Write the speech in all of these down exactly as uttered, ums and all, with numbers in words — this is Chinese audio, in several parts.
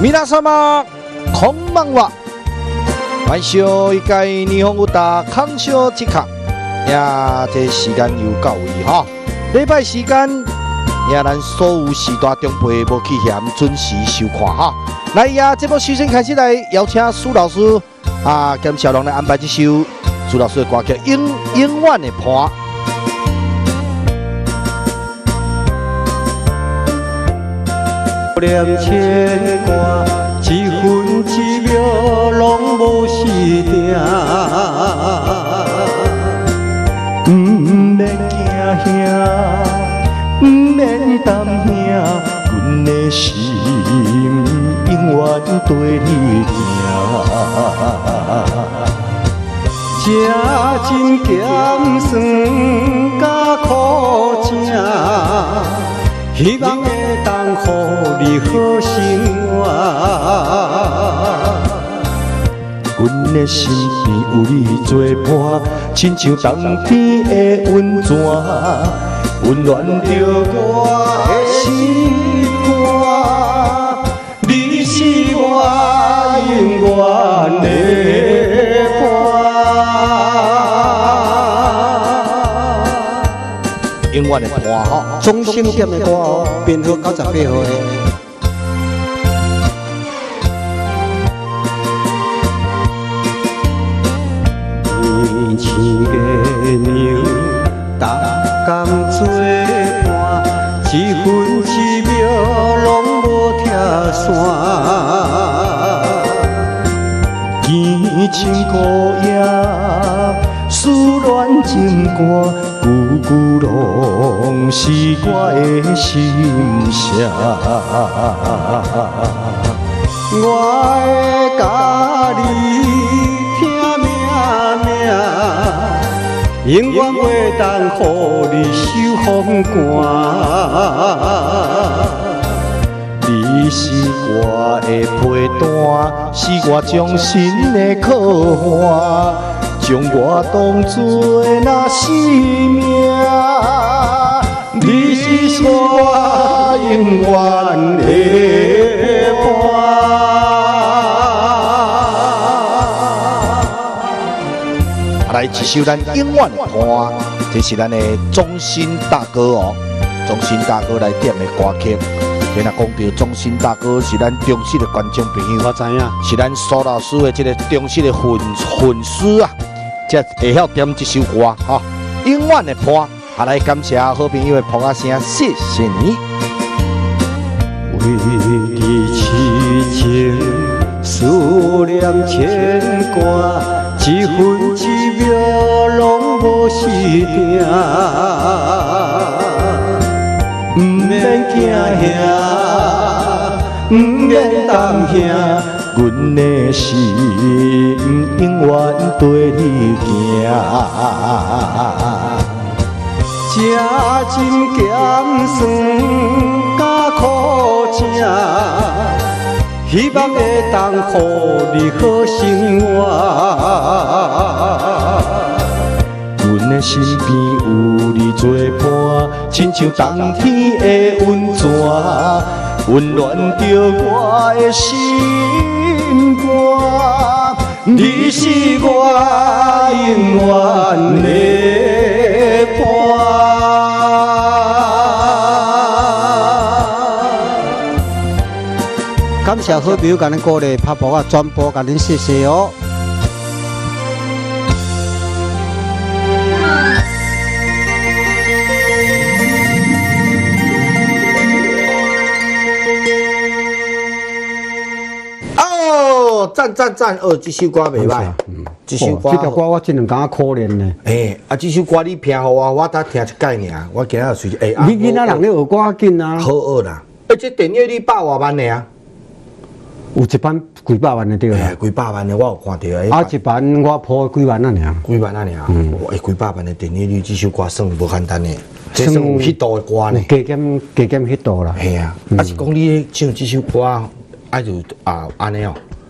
皆様こんばんは。毎週一回日本語的康小即刻，呀，这时间又到位哈。礼拜时间，呀，咱所有时代长辈无去嫌，准时收看哈。来呀，节目首先开始来邀请苏老师啊，跟小龙来安排这首苏老师的歌曲《永永远的伴》。 念牵挂，一分一秒拢无时定。不免惊兄，不免担兄，阮的心永远对你行。吃真咸酸甲苦正。希望会当予你好生活，阮的身边有你作伴，亲像冬天的温泉，温暖着我的心肝。你是我永远的伴， 永远的伴吼。 中性点的歌哦，编号九十八号的。年轻的牛，逐工做伴，一分一秒拢无拆散。见情孤夜，思恋情歌。句句拢是我的心声，我会甲你拼命命，永远袂当予你受风寒。你是我的陪伴，是我终身的靠岸。将我当作那生命，你是我永远的伴。来一首咱永远的伴，这是咱的忠心大哥哦，忠心大哥来点的歌曲。今仔讲到忠心大哥是咱忠实的观众朋友， 我知影， 是咱苏老师的这个忠实的粉粉丝啊。才会晓点这首歌哈，永远的伴，啊来感谢好朋友的捧啊声，谢谢你。 为你痴情，思念牵挂，一分一秒拢无时定。不免惊兄，不免担兄。阮的心永远对你行，吃真咸酸甲苦正，希望会当予你好生活。阮的身边有你作伴，亲像冬天的温泉，温暖着我的心。你是我永远的伴。感谢好朋友甲恁鼓励拍播啊，转播甲恁谢谢哦。 赞赞赞！哦，这首歌袂歹，嗯，这首歌， 这条歌我真两感可怜呢。 诶，啊，这首歌你听互我，我才听一解尔，我今仔随诶。 你囡仔人咧学歌紧啊？ 好学啦，而且电影你百外万的啊， 有一版几百万的对啦， 几百万的我有看到。 啊，一版我破几万啊尔， 几万啊尔，嗯，诶，几百万的电影你这首歌算无简单的，这算有迄度的歌呢。 加减加减迄度啦。 系啊，啊是讲你唱这首歌，啊就啊安尼哦。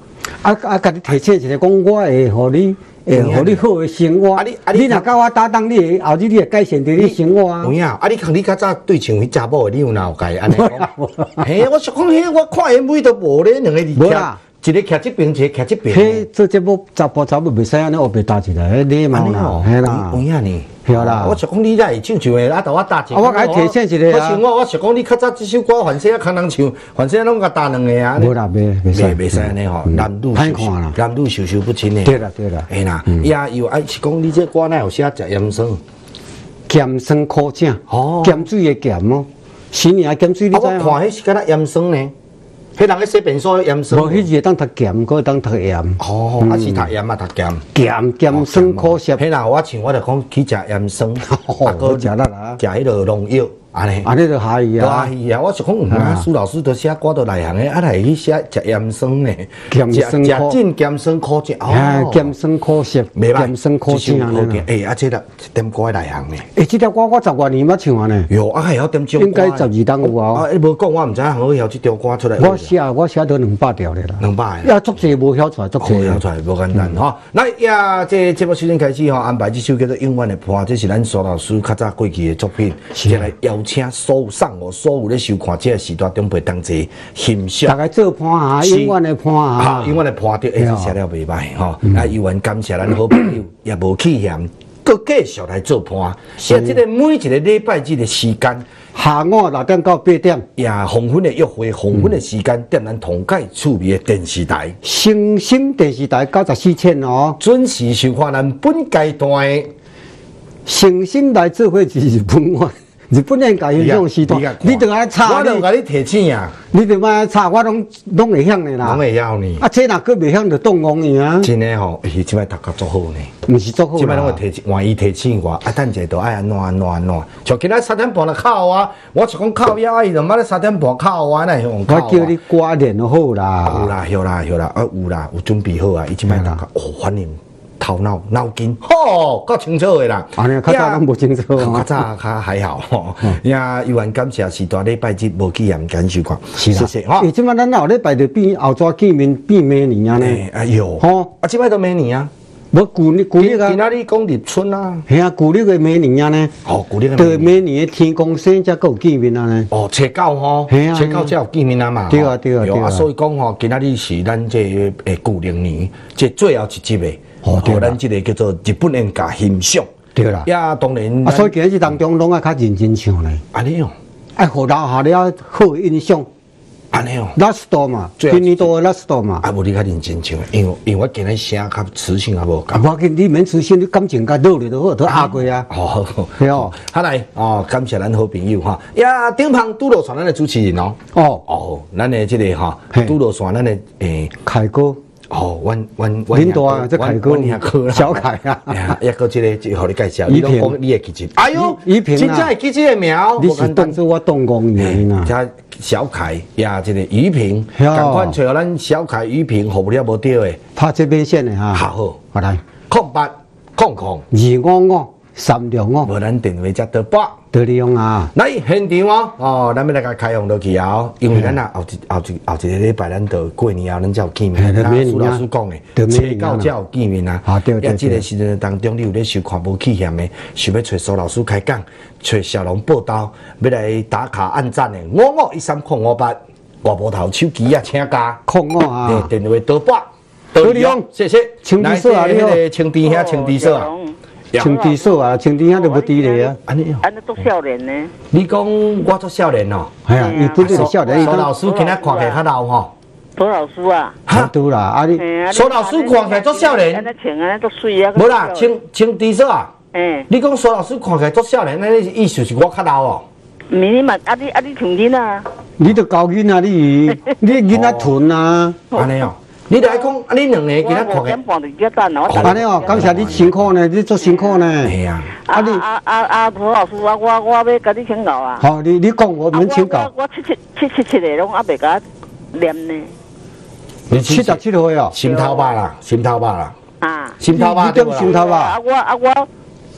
啊啊，甲你提醒一个，讲我会互你。会互你好的生活， 啊你啊你你若甲我搭档，你会后日你会改善着你生活啊。 有影，啊你看你较早对像迄查某的，你有哪有甲伊安尼讲？嘿，我想讲，迄我看 M V 都无咧，两个伫徛，一个徛这边，一个徛这边。 迄做节目查甫查某袂使安尼，后边搭起来，迄礼貌啦，嘿啦， 有影呢。 对啦， 我想讲你才会唱唱的，啊，头我搭一个。 啊，我甲你提醒一个啊。 我想我，我想讲你较早这首歌，凡是啊，康人唱，凡是拢甲搭两个啊。 无啦，袂袂使， 袂使安尼吼，男女歹看啦， 男女授受不亲的。 对啦，对啦， 嘿啦，也有爱是讲你这歌哪有写食盐酸？ 咸酸苦正， 哦， 咸水的咸哦，新年啊咸水你知啊，我看迄是敢若盐酸呢。迄人咧洗便所盐酸。 无，迄是当读咸，搁当读盐。 哦，啊是读盐啊，读咸。 咸咸酸苦涩。 迄人我唱我就讲去食盐酸， 啊搁食啦啦， 食迄落农药。安尼， 安尼就下伊啊！ 是啊，我是讲，啊，苏老师都写歌都内行的，啊来去写食盐酸的， 咸酸苦， 食真咸酸苦正， 哦，咸酸苦涩，咸酸苦正啊！ 诶，啊，这个点歌内行的。 诶，这条歌我十外年捌唱啊呢。 哟，啊还要点唱。 应该十二档有啊。 啊，你无讲我唔知影，我晓这条歌出来。 我写，我写到两百条咧啦。 两百。 要足济无晓出来，足济。 无晓出来，无简单吼。来呀，这节目时间开始吼，安排这首叫做《永远的伴》，这是咱苏老师较早过去的作品，再来邀请所有。送我所有咧收看这个时段中陪同齐欣赏， 大概做伴啊，永远的伴啊， 永远的伴着，哎，写了袂歹吼。啊，永远感谢咱好朋友，也无弃嫌，搁继续来做伴。现在这个每一个礼拜这个时间， 下午六点到八点， 也黄昏的约会，黄昏的时间，点咱同介趣味的电视台， 星星电视台九十四千哦， 准时收看咱本阶段的星星来做伙是日本话。日本人家迄种时段，你着爱插， 我著甲你提醒啊！ 你着爱插，我拢拢会晓的啦， 拢会晓呢。 啊，这若佫袂晓，着动工去啊。 真诶吼，伊即摆读甲足好呢， 毋是足好啦。 即摆拢会提，愿意提醒我，啊，等者着爱安怎安怎安怎。像今仔三点半就靠啊，我是讲靠呀，伊就妈咧三点半靠啊，那用靠。 我叫你歌练好啦。 有啦，有啦，有啦，啊有啦，有准备好啊，伊即摆读甲哦，反应。头脑脑筋吼，够清楚的啦。 啊，你较早拢无清楚， 较早较还好吼。呀，有缘感谢时代礼拜日无去验感受看，谢谢哈。 诶，即摆咱后礼拜就变后抓见面变明年啊呢。 哎呦，吼，啊，即摆都明年啊。 无旧日旧日啊。 今仔日讲立春啊。 系啊，旧日的明年啊呢。 哦，旧日的。 对，明年的天公生才有见面啊呢。 哦，初九吼，初九才有见面啊嘛。 对啊，对啊，对啊。所以讲吼，今仔日是咱这诶旧历年这最后一集的。哦，对，咱这个叫做日本人家欣赏， 对啦。 呀，当然。 啊，所以今日当中拢爱较认真唱咧。 安尼哦， 爱互留下了好印象。 安尼哦。 last 嘛，今年度的 last 嘛。 啊，无你较认真唱，因为因为我今日声较磁性也无够。 啊，无紧，你免磁性，你感情较热烈就好，都压过啊。 好， 对哦。 好来哦，感谢咱好朋友哈。呀，顶旁拄落线咱的主持人哦。 哦哦，咱的这个哈，拄落线咱的诶， 凯哥。 哦，阮阮阮大啊，这凯哥，小凯啊，一个这个就互你介绍，你拢讲你的记者，哎呦， 依萍啊， 真正会记这个名， 你是当做我动工人啊。 加小凯呀，这个于萍，赶快找咱小凯于萍，互不了无对的， 拍这边线的哈。 好， 好来， 空八空空， 二五五三六五， 无咱电话才得八。 得利用啊！ 来现场哦，哦，咱要来甲开放落去啊！因为咱啊后一后一后一个礼拜，咱就过年后，咱才有见面。咱苏老师讲的，初九才有见面啊！ 啊对对。 呀，这个时阵当中，你有咧收看无起嫌的，想要找苏老师开讲，找小龙报道，要来打卡按赞的，五五一三空五八，外波头手机啊，请假空五啊！ 电话多八，得利用，谢谢。 青地色啊， 你好。青地遐青地色啊。 青地色啊，青地遐就无地咧啊！ 安尼，安尼做少年呢？ 你讲我做少年哦？ 系啊，伊本就是少年。 苏老师今仔看起来较老吼。 苏老师啊？ 哈， 对啦，啊你。 苏老师看起来做少年。 安尼穿安尼做水啊？ 无啦，青青地色啊。 嗯。 你讲苏老师看起来做少年，安尼意思是我较老哦？ 唔是你嘛？啊你啊你像囡啊？ 你都高囡啊你？你囡仔屯啊？ 安尼哦。你来讲，啊，你两个今仔看起， 安尼哦，感谢你辛苦呢，你做辛苦呢。 系啊。 啊你啊啊啊，涂老师啊，我我要甲你请教啊。 好，你你讲我免请教。 我七七七七七的拢还袂甲念呢。 你七十七岁哦。 心头肉啦，心头肉啦。 啊。 心头肉。 你点心头肉？ 啊我啊我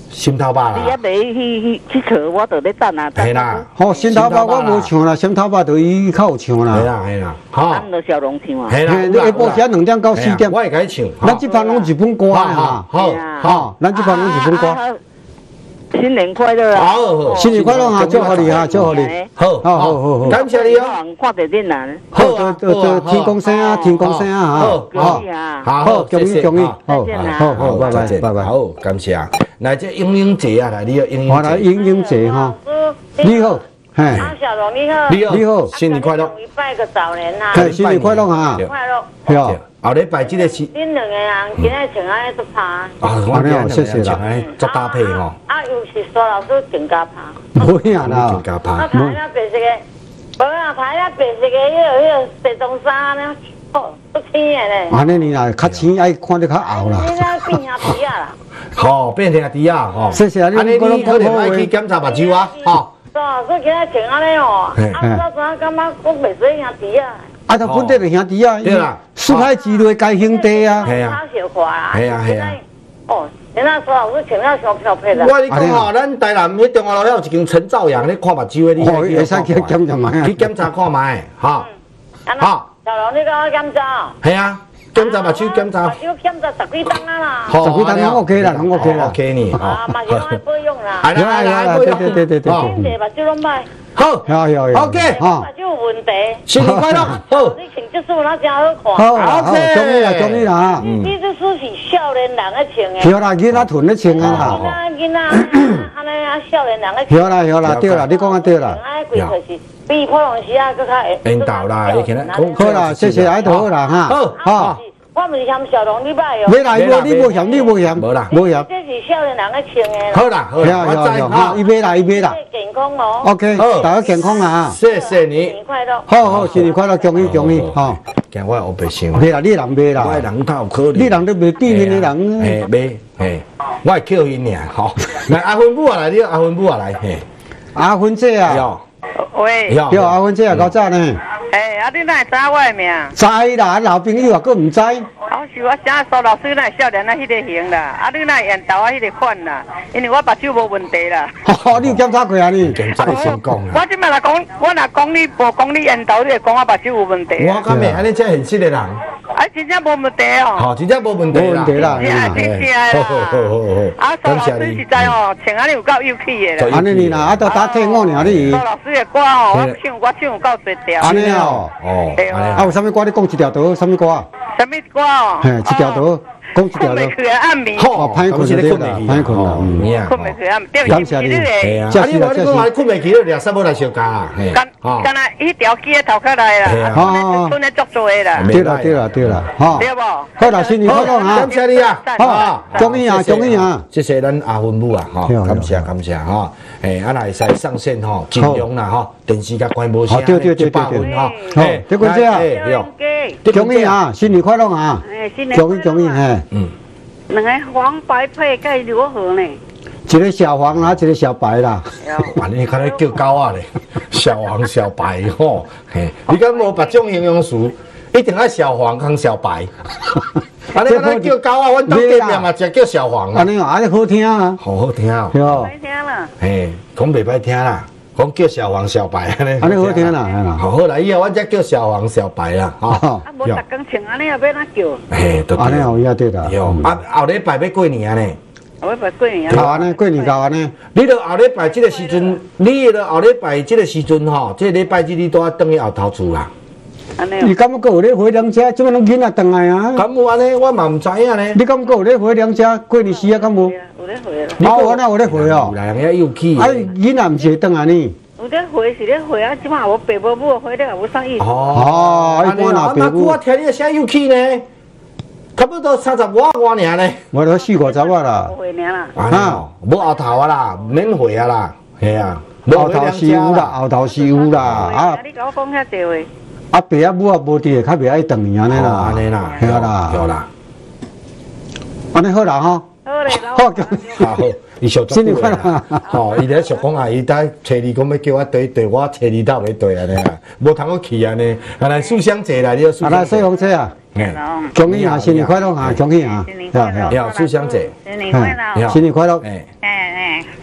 心头肉啦， 你还未去去去找，我就咧等啊。 系啦， 好，心头肉我无唱啦，心头肉就伊较有唱系啦。 啦系啦，吼， 咱就小龙唱啊。 系啦， 嘿，你下晡时两点到四点， 我会甲你唱， 咱这帮拢日本歌啊， 好好，咱这帮拢日本歌。 新年快乐啊！ 好， 新年快乐啊！祝福你啊，祝福你。 好， 好好好好。 感谢你哦。 看到你啦。 好，就就就天公生啊，天公生啊， 好， 好， 好，恭喜恭喜，好，好好，拜拜拜拜。 好，感谢。来，这英英姐啊，来，你要英英姐。 我来英英姐哈。你好，嘿。 阿小龙你好。 你好， 你好， 新年快乐。 拜个早年呐。 嘿，新年快乐啊！ 快乐。 对啊。 后礼拜这个是。 恁两个人今日穿安尼都拍。 啊，我哋谢谢啦，做搭配吼。 啊，又是苏老师更加拍。 无影啦。 更加拍。 啊，拍了白色个，无啊，拍了白色个，迄个迄个白中衫呢，哦，不青的咧。 安尼你啦，较青爱看得较后啦。 你那变兄弟啊啦。 好，变兄弟啊，吼。 谢谢你， 安尼你可能爱去检查目睭啊，吼。 苏老师今日穿安尼哦，啊，我怎感觉我袂做兄弟啊？ 啊，他本地的兄弟啊， 对啦， 四海之内该兄弟啊。 系啊，系啊系啊。 哦，现在苏老师穿了上漂配啦。 我你讲吼，咱台南迄中华路遐有一间陈兆阳咧看目睭的，你会使去检查卖， 去检查看卖，哈。 好，小龙，你甲我检查。 系啊，检查目睭检查。 目睭检查十几档啊啦。 十几档拢 OK 啦，拢 OK 啦。 OK 呢。 啊，目睭爱保养啦。 来来来， 对对对对对。 现在目睭拢歹。 好， 有有有。 OK， 哈。 目睭有问题。 新年快乐。好。 你穿这束那真好看。 好，好，恭喜啦，恭喜啦。 你这束是少年人咧穿的。 对啦，囡仔囤咧穿啊啦。 囡仔囡仔，安尼啊少年人咧穿。 对啦对啦，对啦，你讲啊对啦。 哎，规套是比普通时啊更较会。 引导啦，你看咱。 好啦，谢谢爱豆好啦哈。 好， 好。 我唔是嫌小龙你歹哦。 没啦，你你无嫌，你无嫌， 无啦， 无嫌。 这是少年人咧穿的。 好啦，好啦，我知哈， 伊买啦，伊买啦。 健康哦。 OK，大家健康啊！ 谢谢你。 新年快乐。 好好，新年快乐，恭喜恭喜哈！ 惊我后白想。 买啦，你人买啦。 我人他有可能。 你人都袂避免的人。 嘿，买，嘿，我会扣因尔，吼。来，阿芬母啊来，你阿芬母啊来，嘿。 阿芬姐啊。 有。 喂。 有阿芬姐啊，搞早呢。 哎，啊，你哪会知我的名？ 知啦，老朋友啊，佫唔知。 哦，是我请苏老师那少年那迄个型啦，啊，你那缘投啊迄个款啦，因为我目睭无问题啦。 哦，你有检查过啊你？ 检查先讲啦。 我即摆来讲，我若讲你无讲你缘投，你会讲我目睭有问题。 我敢会安尼遮现实的人。 啊，真正无问题哦。 好，真正无问题啦。 无问题啦。 是啊，真正啦。 好好好好。 啊，苏老师实在哦，穿安尼有够有气的啦。 安尼你啦，啊，都打退我尔你。 苏老师的歌哦，我唱我唱有够多条。 安尼哦。 哦。 啊，有啥物歌你讲一条倒，啥物歌？ 啥物歌哦？ 嘿，一条倒，讲一条倒。 困袂去啊，暗暝。 哦，歹困就对啦，歹困啦。 嗯。 困袂去啊，对， 感谢你。 系啊。啊，你话你讲话困袂去，你掠啥物来相加啦？ 干干那迄条机头壳来啦，哦，村咧足做的啦。 对啦对啦对啦，哈。 对无？ 好啦，新年快乐啊！ 感谢你啊！ 好，恭喜啊，恭喜啊！ 谢谢咱阿芬母啊，哈，感谢感谢哈。诶，啊，来使上线吼，尽量啦哈，电视甲关无声， 对对对对对， 哈。 好，这个这啊，恭喜啊，新年快乐啊！恭喜恭喜嘿。嗯。 两个黄白配该如何呢？ 一个小黄啦，一个小白啦。 哇，你看你叫狗啊咧，小黄小白吼，嘿，你敢无别种形容词？一定要小黄跟小白。啊，你看叫狗啊，阮当店面嘛，只叫小黄啊。 安尼哦，安尼好听啊。 好好听哦。 好听啦。 嘿，讲袂歹听啦，讲叫小黄小白安尼。 安尼好听啦，嘿啦。 好好啦，以后阮才叫小黄小白啦，吼。 啊，无逐工穿安尼也要哪叫？ 嘿，都安尼哦，也对啦。 有啊，后礼拜要过年啊呢。 后礼拜过年啊。 搞安尼，过年搞安尼。 你著后礼拜即个时阵，你著后礼拜即个时阵吼，即个礼拜日你都要等去后头厝啦。 你敢有有咧回娘家？即摆拢囡仔转来啊？ 敢有安尼？我嘛唔知影呢。 你敢有咧回娘家？过年时啊，敢有？ 有咧回啦。 啊，我哪有咧回哦？ 有啦，人家有气。 啊，囡仔唔是转来呢？ 有咧回是咧回啊，即摆无爸无母回咧，有啥意思？ 哦，一般啊，爸母。 我听你声有气呢，差不多三十外外尔呢。 我都四五十啊啦。 回年啦。 啊，无后头啊啦，免回啊啦，系啊。 后头是有啦，后头是有啦。 啊，你甲我讲遐济话。 啊，爸啊母啊无伫，较袂爱等年安尼啦， 安尼啦， 系啦， 有啦， 安尼好啦吼， 好嘞， 好， 好，伊上新年快乐，吼，伊咧想讲啊，伊在初二讲要叫我对对，我初二斗咧对安尼啊，无通我去安尼，啊来素香姐来，你要素香姐， 来水红姐啊，恭喜啊，新年快乐啊，恭喜啊， 新年快乐， 你好，素香姐， 新年快乐， 新年快乐， 哎。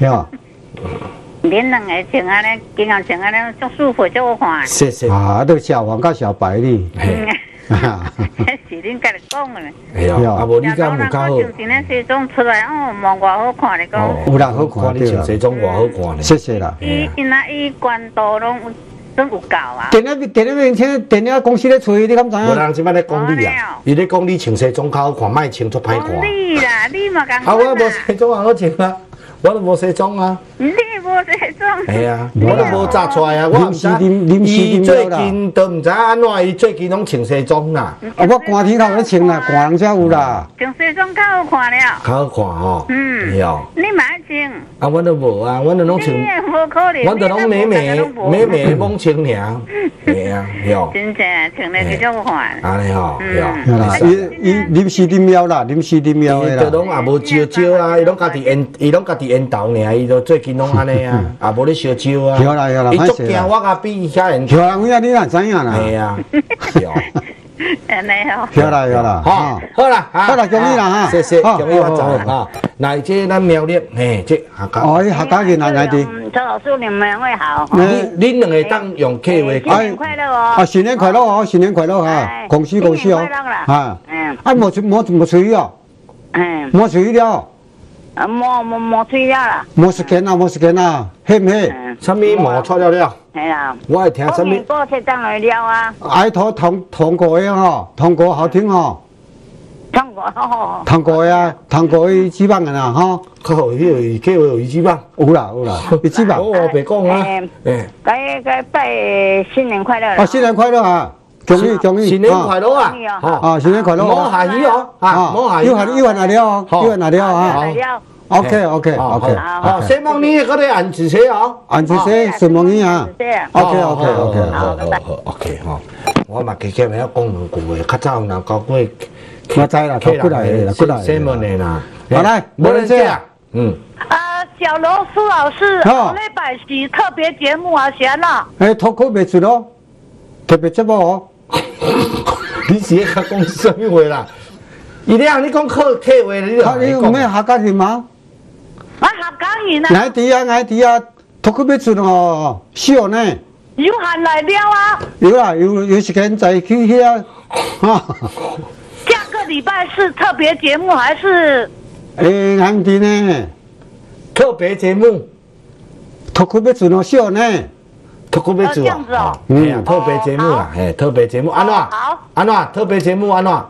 是吧？ 恁两个穿安尼，经常穿安尼，足舒服，足好看。 谢谢。 啊，都小黄甲小白呢。 是恁家己讲的。 哎呀，啊无你敢有较好？ 穿那西装出来，哦，望外好看的讲。 有啦，好看你穿西装外好看呢。 谢谢啦。 伊因那伊关岛拢拢有够啊。 电影电影面请电影公司咧吹，你敢知影？ 无人即摆咧讲你啊，伊咧讲你穿西装较好看，莫穿足歹看。 你啦，你嘛共。 啊，我无西装啊，好穿啊。我都无西装啊！ 你无西装？ 系啊，我都无炸出来啊！我唔知伊最近都唔知安怎，伊最近拢穿西装啦。 啊，我寒天头咧穿啦，寒人才有啦。 穿西装较好看了。 较好看吼。嗯。哟。 你嘛爱穿？ 啊，我都无啊，我都拢穿。 你无可能。 我都拢美美美美蒙穿尔。系啊，哟。 真正穿了比较好看。 安尼吼，哟。 啦，伊伊临时啉了啦，临时啉了的啦。 伊都拢也无招招啊，伊拢家己烟，伊拢家己烟头尔，伊都最近拢安尼啊，也无咧烧招啊。 晓啦晓啦， 伊足惊我啊，比伊遐烟。 晓啦，我啊，你哪知影啦？ 系啊。 安尼哦。 晓啦晓啦， 好，好啦， 好啦，恭喜啦哈！ 谢谢，恭喜发财哈！来，这咱苗栗，嘿，这客家。 哦，客家嘅哪来的？ 周老师，你们会好。 你恁两个当用客话讲。新年快乐哦！ 啊，新年快乐哦，新年快乐哈！恭喜恭喜哦！啊，嗯，啊，莫莫莫吹哦，嗯，莫吹了。 啊，莫莫莫吹了啦！ 莫时间啊，莫时间啊，嘿唔嘿？ 什么莫错了了？ 系啦， 我爱听什么？ 过节当来了啊！ 爱头糖糖果的哈，糖果好听哈。 糖果好。 糖果呀，糖果伊几棒的啦哈？ 靠，迄个叫伊几棒？ 有啦有啦，伊几棒？ 我别讲啊！ 诶，该该拜新年快乐啦！ 啊，新年快乐啊！恭喜恭喜！ 新年快乐啊！ 啊，新年快乐！ 莫下雨哦，啊，莫下雨。 又喊又喊哪了哦？又喊哪了啊？OK OK OK。 好，希望你嗰啲按住寫哦， 按住寫順望你啊。OK OK OK。 好好好 OK 吼。我嘛記起咪要講兩句嘅，較早有人講過。 我知啦，過來啦，過來。 新聞嘅啦。 好來，冇人寫啊。 嗯。 啊，小羅蘇老師，下禮拜是特別節目啊，先啦。 誒，脫口未出咯，特別節目哦。 你是喺講什麼話啦？伊咧，你講客客話，你就你有咩客家人嗎？ 我客家人啊。 愛啲啊，愛啲啊，脫口未出哦，少呢？ 有閒來了啊。 有啦，有有時間再去遐啊。 下個禮拜是特別節目還是？ 誒，愛啲呢？ 特別節目， 脫口未出哦，少呢？ 特別節目啊，係啊，特別節目啦，係特別節目，安怎？安怎？特別節目安怎？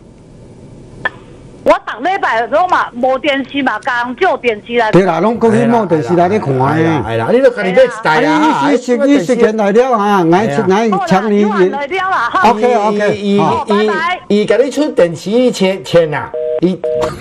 我上禮拜攏嘛無電視嘛，講借電視來。 對啦，攏過去冇電視來咧看誒。 係啦，你都家己買一台啦。 啊，伊時伊時間來了哈，愛愛搶你。 來了啦，哈。 OK OK。 伊伊伊甲你出電視錢錢啊？伊。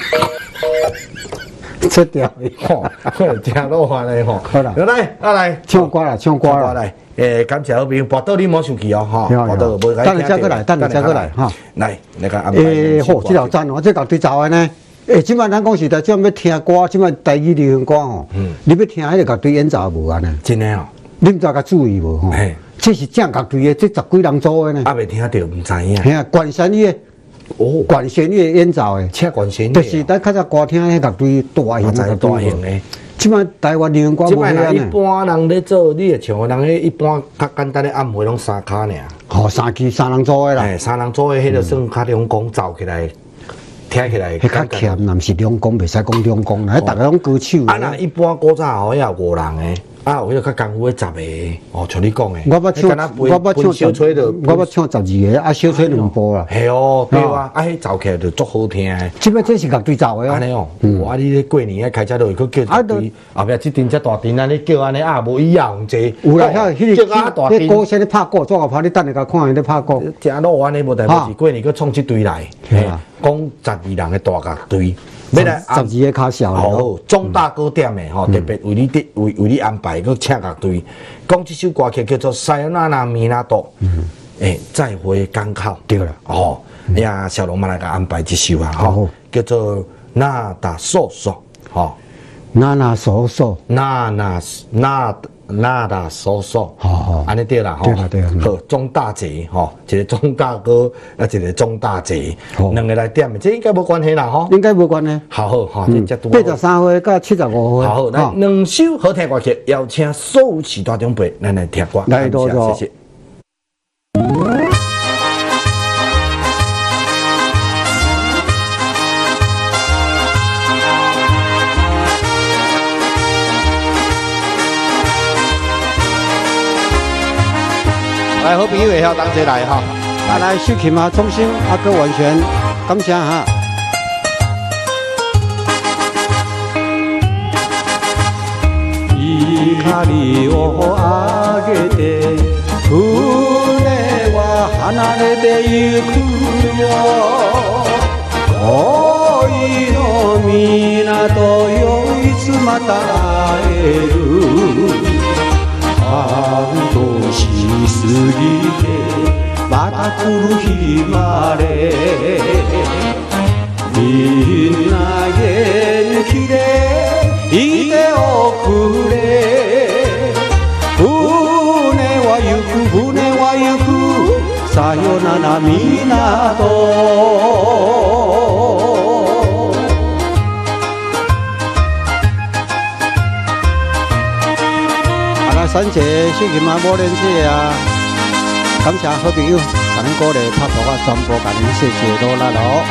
切掉， 吼，聽老話咧吼。好啦，來，啊來， 唱歌啦，唱歌啦， 來，誒，感謝好朋友，博到你莫生氣哦，吼，博到無該。 等你再過來，等你再過來，哈。 來，你個安排。 誒，好，這條讚，我這個對走嘅呢。誒，今晚咱講時代，即要聽歌，今晚台語流行歌吼，你要聽迄個樂隊演奏無安呢？ 真誒哦。 你唔知甲注意無吼？這是正樂隊嘅，這十幾人組嘅呢。 啊，未聽到，唔知影。 係啊，關山嘅。哦，管弦樂演奏誒， 車管弦樂， 就是咱較早歌廳迄樂隊大型嘅大型誒。 即擺台灣流行歌無遐呢。 一般人咧做，你會像人迄一般較簡單嘅暗會攏三腳爾。 哦，三支三人組誒啦。 誒，三人組誒，迄個算較兩公走起來，聽起來。 迄較欠，若毋是兩公，袂使講兩公啦。迄逐個攏歌手。 啊，那一般古早吼，有五人誒。啊，有迄個較功夫誒十個，哦，像你講誒， 我要唱，我要唱小吹着，我要唱十二個，啊，小吹兩部啦。 係哦，對啊，啊，迄奏起來就足好聽誒。 即擺這是樂隊奏誒哦。 安尼哦，哇！你咧過年誒開車都會去叫一隊，後壁即陣只大陣安尼叫安尼啊，無以後濟。 有啦，遐迄個迄個歌星咧拍鼓，怎個拍？你等下甲看伊咧拍鼓。 正老安尼無代無志，過年去創一隊來，講十二人嘅大樂隊。 要來十二個較小哦，重大高點誒吼，特別為你啲為為你安排個請樂隊。講這首歌曲叫做《塞納納米納多》，誒，再會港口對啦，哦，呀，小龍嘛來個安排一首啊，吼，叫做《那達索索》，吼， 那那索索， 那那那那达叔叔， 好好安尼对啦，吼， 对啦对啦好，钟大姐，吼，一个钟大哥，啊，一个钟大姐， 好两个来点，这应该无关系啦，吼。 应该无关呢。 好好哈， 嗯， 这多八十三岁到七十五岁。 好好，来两首好听歌曲，邀请所有时代长辈咱来听歌， 来多多谢谢。 来，好朋友会晓同齐来哈。 啊，来秀琴啊，衷心啊，各完全感谢哈。 光をあげて船は離れてゆくよ恋の港よいつまた会える半年過ぎてまた来る日までみんな元気でいておくれ船は行く船は行くさよなら港啊，来三姐秀琴啊，无连姐啊，感谢好朋友，甲恁鼓励拍拖啊，全部甲恁谢谢多啦咯。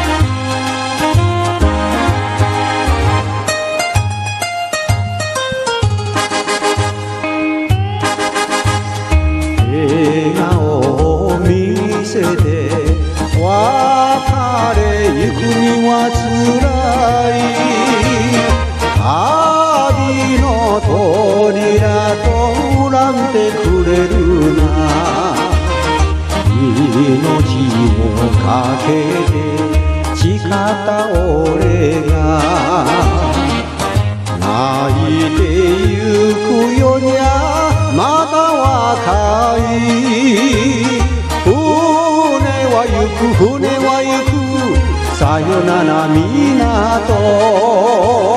笑顔を見せて別れゆくにはつらい旅の扉と恨んでくれるな命をかけて誓った俺が泣いてゆくよりゃまだ若い船は行く船は行くさよなら港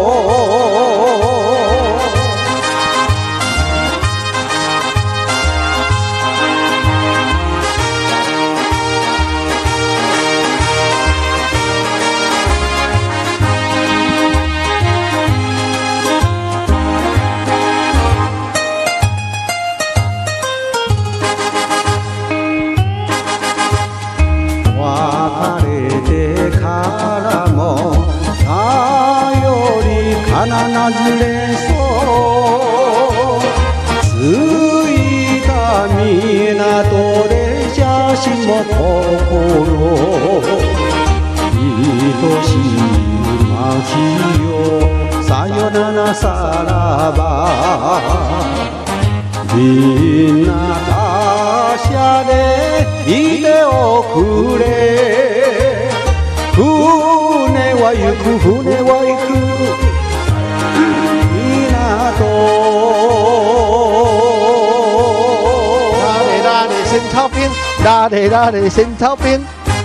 なずれそう着いた港で写真も心愛しい街よさよならさらばみんな達者でいておくれ船は行く船は行く拉嘞拉嘞先操兵，拉嘞拉嘞先操兵。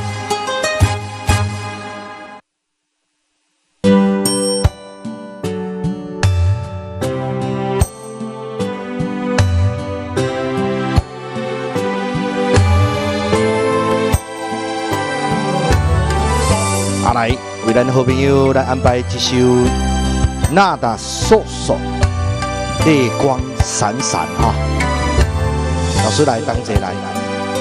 啊来，为咱好朋友来安排一首。那达烁烁，月光闪闪哈，老师来当这来来。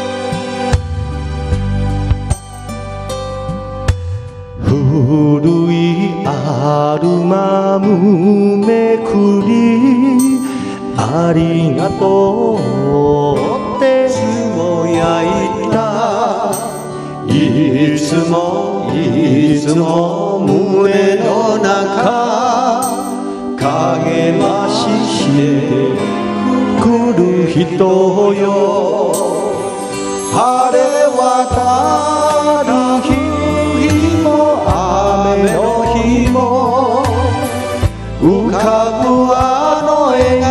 古いアルバムめくりありがとうってつぶやいたいつもいつも胸の中励まして来る人よ晴れ渡る日も雨の日も浮かぶあの笑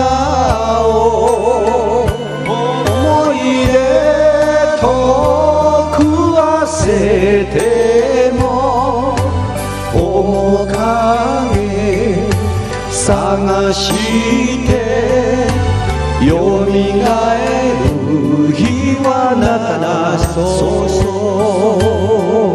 顔思い出遠くはせても面影探してがえる日はなさそう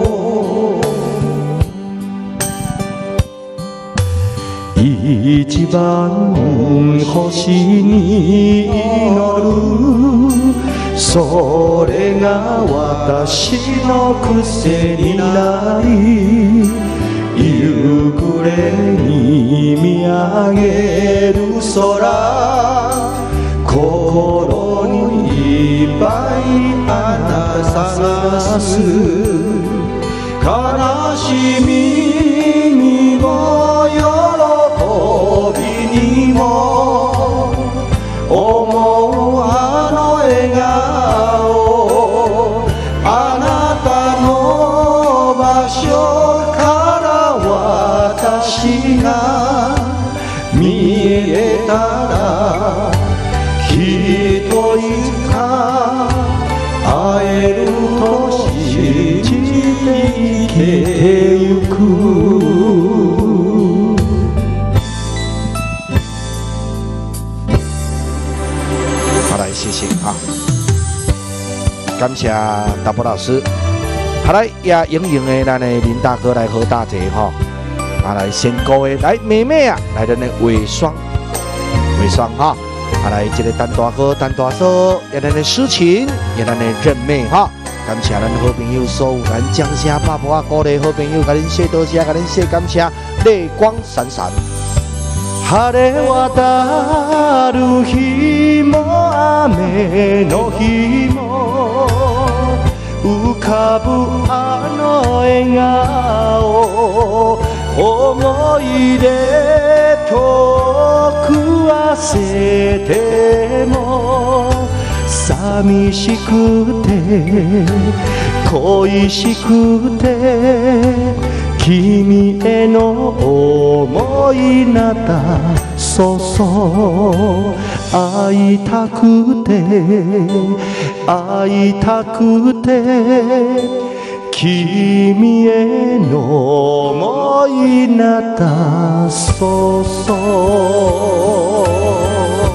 一番星に祈るそれが私の癖になり夕暮れに見上げる空心にいっぱい花咲かす悲しみにも喜びにも思うあの笑顔あなたの場所から私が見えたらきっといつか会えると信じて生きてゆく好，来谢谢啊，感谢大波老师。好来，也迎迎的咱的林大哥来和大姐哈，啊来先高的来妹妹啊，来咱的微霜，微霜哈，啊来这个单大哥、单大嫂，也咱的诗情，也咱的任妹哈。感谢咱好朋友所有咱掌声拍拍鼓励好朋友，甲恁说多谢，甲恁说感谢，泪光闪闪。 晴れ渡る日も雨の日も浮かぶあの笑顔思い出遠く忘れても寂しくて恋しくて君への想いならそうそう会いたくて会いたくて君への想いならそうそう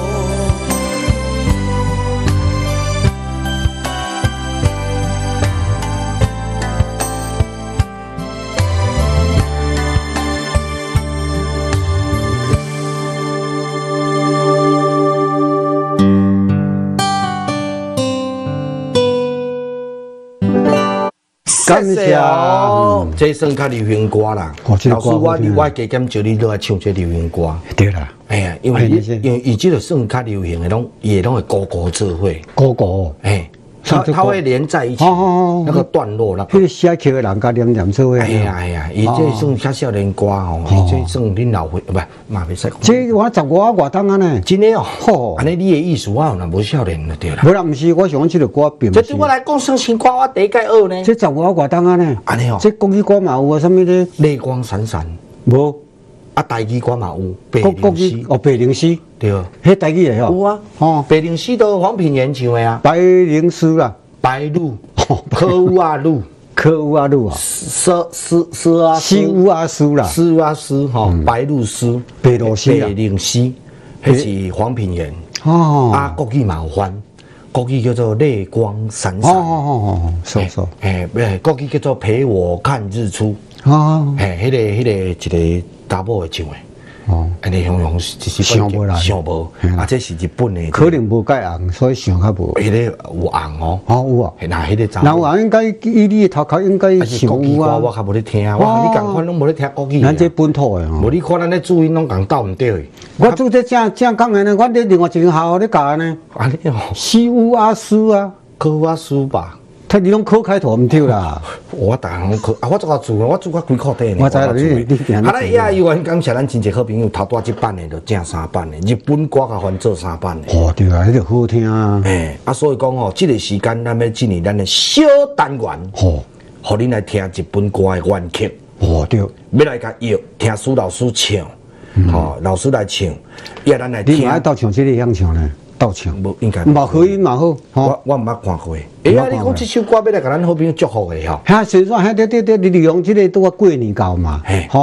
感谢哦， 这算较流行歌啦。 哦这个歌老师，我好听我加减叫你落来唱这流行歌。 对啦， 哎呀，因为哎那些因为伊这个算较流行的，拢也拢会高高做伙。 哥哥， 哎，它像这个它会连在一起哦哦哦， 那个段落那个。 迄个写曲的人甲念念做伙。 哎呀哎呀，伊这算较少年歌吼，伊这算恁老岁，不嘛袂使讲。 这我十五外当啊呢， 真的哦， 吼安尼你的意思我有若无少年就对啦。 无啦，毋是，我想这个歌并不是这对。我来讲算新歌，我第一届学呢。 这十五外当啊呢， 安尼哦， 这国语歌嘛有啊，什么咧？ 泪光闪闪， 无， 啊，台语歌嘛有，白国国灵诗语哦，白灵诗， 对， 迄台语的吼。 有啊， 吼， 白灵诗都黄品源唱的啊， 白灵诗啦， 白鹭、科乌啊鹭、 科乌啊路啊， 诗诗诗啊西乌啊诗啦， 诗啊诗吼，白鹭诗、 白鹭诗啊白灵诗，迄是黄品源。 哦， 啊，国语嘛有翻，国语叫做泪光闪闪。 哦哦哦哦，是是， 哎，哎，国语叫做陪我看日出。 哦哎，迄个迄个一个查某会唱的。 哦， 安尼雄雄就是想无啦想无，啊，这是日本的， 可能无介红，所以想较无。 迄个有红哦， 哦有啊， 那迄个查那有应该以你的头壳应该还是国语歌， 想有啊。 我较无咧听，我和你共款拢无咧听国语咱这的。 本土的吼无，你看咱咧注音拢共斗毋对的。 我做这正正讲的呢，我咧另外一间校咧教呢， 安尼哦， 西乌阿斯啊， 科我书吧， 他你拢科开头唔对啦。 我逐项拢考，啊，我做个做，我做个几课底呢。 我知道你你你好啦，也有人感谢咱真济好朋友，头带一版的就正三版的，日本歌甲翻做三版的。 哦，对啊，迄个好听啊。 哎，啊，所以讲哦，这个时间咱要进入咱的小单元， 哦， 互恁来听日本歌的原曲， 哦对， 要来甲约听苏老师唱，吼，老师来唱，也咱来听你嘛爱。倒唱这个样唱呢，倒唱。 无应该。 嘛合音嘛好，吼。 我我毋捌看过。哎呀，你讲这首歌要来甲咱好朋友祝福的吼。 哈，所以说，哈，对对对，你利用这个拄啊过年到嘛嘿， 吼，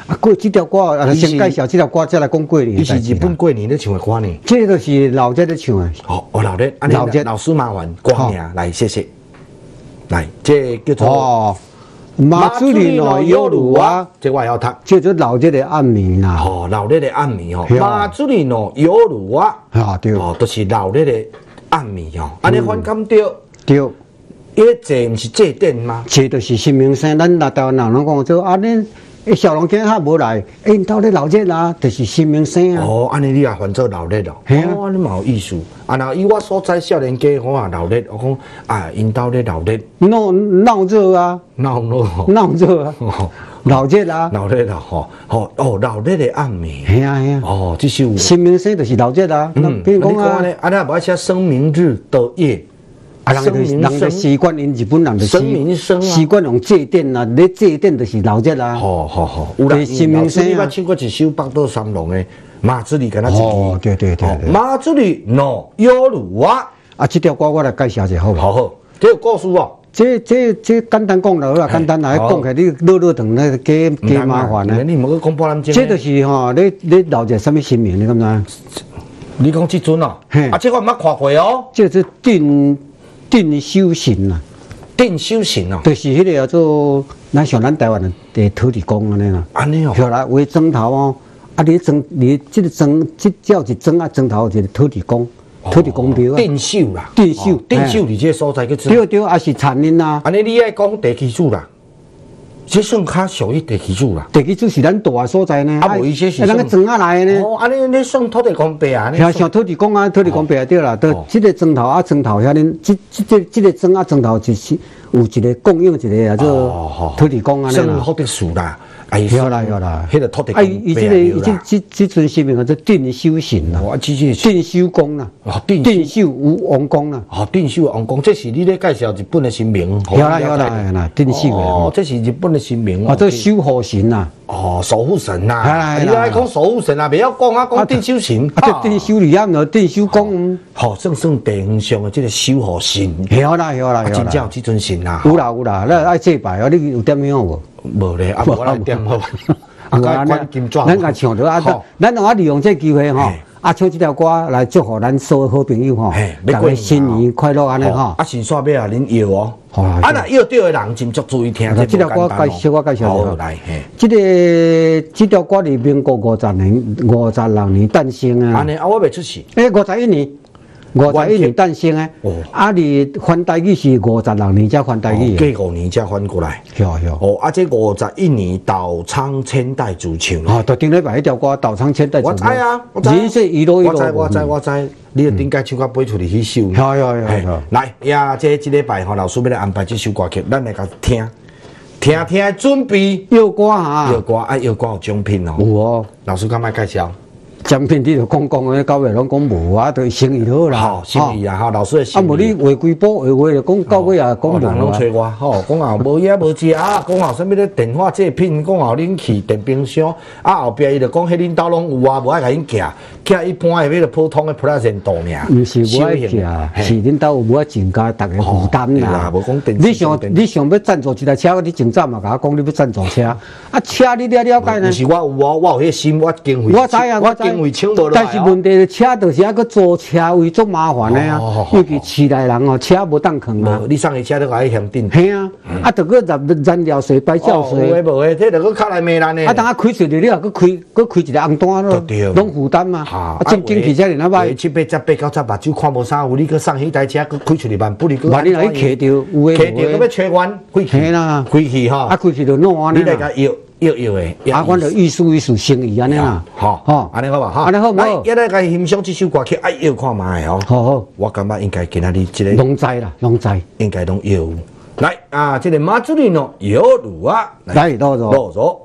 啊，过这条歌，啊，先介绍这条歌，再来讲过年。 伊是日本过年咧唱的歌呢。 这个是老姐咧唱的。 哦，哦，老咧， 老姐老师麻烦歌名来，谢谢。来，这叫做哦，马祖里诺有路啊， 这我要读。 叫做老姐的暗暝啦。 哦，老咧的暗暝哦， 是啊马祖里诺有路啊。 啊对。 哦，都是老咧的暗暝哦。安尼反感对。 对。 伊这毋是祭典吗？ 这就是新明生，咱那台湾人拢讲做啊，恁小龙囝较无来，哎，因兜咧老热啦，就是新明生啊。 哦，安尼你也犯做老热咯？ 系啊， 哦，你嘛有意思。啊，然后以我所在少年家，我也老热，我讲啊，因兜咧老热， 闹闹热啊， 闹热， 闹热啊，老热啊， 老热啦，吼，吼，哦，老热的暗暝。 系啊系啊。 哦，这首新明生就是老热啊。 嗯， 比如讲啊， 啊，那无爱写生明日的夜。 啊，人就人就习惯，因日本人就习习惯用祭典啊，咧祭典就是老热啊。 好好好，有啦。 新明生你捌唱过一首北斗三郎的马子里，跟他一句。 哦，对对对对。 马子里喏有路啊。 啊，这条歌我来介绍一下好不？ 好好，这有故事哦。 这这这简单讲了啦，简单来讲起来，你绕绕长那加加麻烦啊。 你莫去讲波兰经。 这就是吼，你你老热什么新名，你敢知？ 你讲这阵哦，啊，这我毋捌看过哦。 这是定。定修行啊， 定修行哦， 就是迄个叫做咱像咱台湾的土地公安尼啦。 安尼哦， 后来为砖头哦，啊你砖你这个砖，这叫一砖啊，砖头就是土地公，土地公庙啊。 定修啦， 定修， 定修伫这个所在叫做。 对对，也是产人啊。 安尼你爱讲地基主啦，这算较属于地基主啦。 地基主是咱大的所在呢， 啊，无伊些是咱个砖啊来呢。 哦，安尼你算土地公伯啊？ 像像土地公啊，土地公伯对啦，都这个砖头啊，砖头遐尼，这这这这个砖啊，砖头就是有一个供应一个啊，做土地公啊， 算福德树啦。 有啦有啦， 迄个土地公啊，伊这个伊这这这尊神明叫做定修行啦， 哦，这这定修公啦， 哦，定定修无王公啦， 哦，定修王公，这是你咧介绍日本的神明， 有啦有啦有啦，定修哦，这是日本的神明， 哦，这修护神啦， 哦，守护神呐，你来讲守护神啊，不要讲啊，讲定修神， 啊，这定修里啊，喏，定修公， 好，算算地方上的这个守护神， 有啦有啦有啦， 真正有这尊神啊， 有啦有啦，咱爱祭拜哦，你有点样无？ 无咧，啊，我来点好。啊，关金砖， 咱甲唱着啊，咱咱啊利用这机会吼，啊唱这条歌来祝福咱所有好朋友吼，大家新年快乐安尼吼。 啊，先煞要啊，恁摇哦，啊，若摇对的人真足注意听。 这条歌介绍我介绍好来，嘿， 这个这条歌里民国五十年五十六年诞生啊。 安尼啊，我未出世。 诶，五十一年。五十一年诞生诶，啊！你翻台语是五十六年才翻台语， 过五年才翻过来。 有有。 哦，啊，这五十一年稻仓千代主唱。 哦，就顶礼拜迄条歌《稻仓千代》。 我知啊，我知。 人生一路一路。 我知我知我知，你顶该唱到飞出去迄首。 有有有。 来呀，这这礼拜吼，老师要来安排这首歌曲，咱来甲听，听听准备。 摇歌哈。 摇歌啊，摇歌有奖品哦。 有哦。 老师敢卖介绍？ 奖品你就讲讲诶，到尾拢讲无啊，就生意好啦。 好，生意啊，哈，老师诶生意。 啊，无你话规波话话就讲到尾啊，讲人拢找我，吼，讲后无嘢无食啊，讲后啥物咧电话制品，讲后冷气、电冰箱，啊后壁伊就讲迄恁兜拢有啊，无爱甲因寄，寄一般诶，迄个普通诶 present 度尔。 毋是无爱寄，是恁兜有无爱增加大家负担啦。 无讲电。 你想你想要赞助一台车，你前早嘛甲我讲你要赞助车，啊车你了了解呢？ 毋是我有我我有迄心，我经费。 我知啊， 我经费请无落。 是问题，车就是啊，个租车位足麻烦的啊，尤其市内人哦，车无当扛啊。 你送的车都爱向顶。 系啊，啊，着个燃燃料税、牌照税。 有诶无诶，这着个靠来骂人诶。 啊，等下开出去，你又搁开，搁开一个红单咯，拢负担嘛。啊，正经汽车人啊歹。 七八十八九十目睭看无啥有，你搁送迄台车，搁开出去万不离，搁。 万你若去骑着，有诶。 骑着搁要吹完，开去啦， 开去吼。 啊，开去就弄安尼。 你来甲摇。摇摇诶， 啊，阮着意思意思生意安尼啦， 吼吼，安尼好吧，哈， 安尼好唔好？ 一来甲欣赏这首歌曲，爱摇看卖哦。 好好， 我感觉应该今仔日这个拢知啦，拢知， 应该拢摇。来啊，这个马祖里喏，摇路啊， 来，多多， 多多。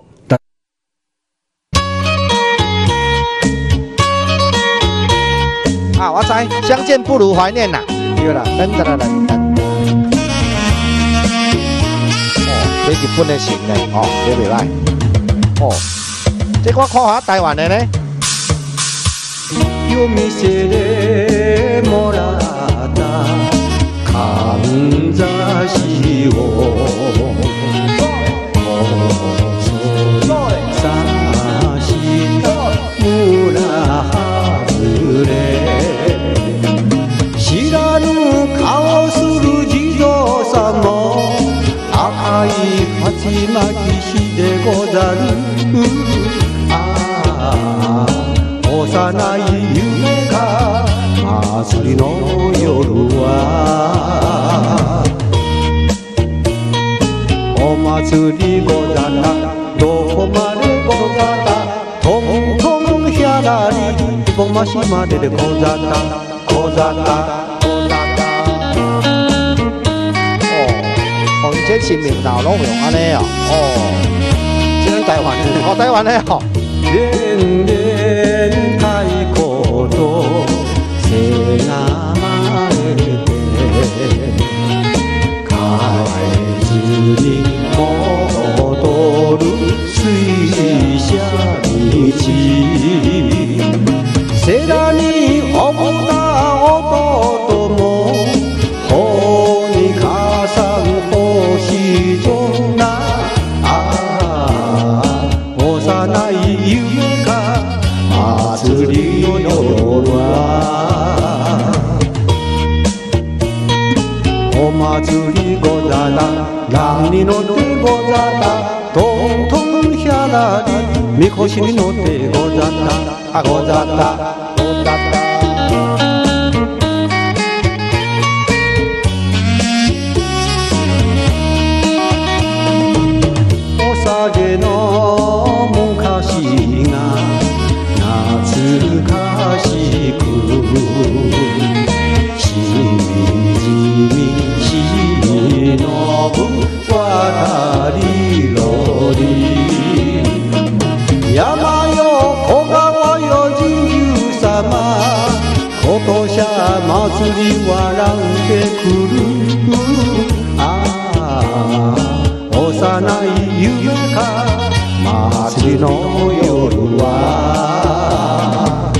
啊，我知，相见不如怀念呐。 对啦， 等等等等。这日本的神呢，哦，这袂歹，哦，这我看下台湾的呢。 夜店でもらったかんざしを細さござるああ幼い夢か祭りの夜はお祭りござったどこまでござったトントンヒャラリぼましまででござったござった哦，你这新名道拢用安尼哦，哦， 这咱台湾的， 哦，台湾的哦， 連々太鼓とせがまれて帰ずに戻る水車道せらにおぶた弟もほにかさん星空ああ幼い夢か祭りの夜はお祭りござらランに乗ってござらトントンヒャラリみこしに乗ってござったござったござったお酒の昔が懐かしくしみじみしのぶ渡りろり山よ小川よ神獣様今年は祭り笑ってくるああ幼い夢か祭りの夜は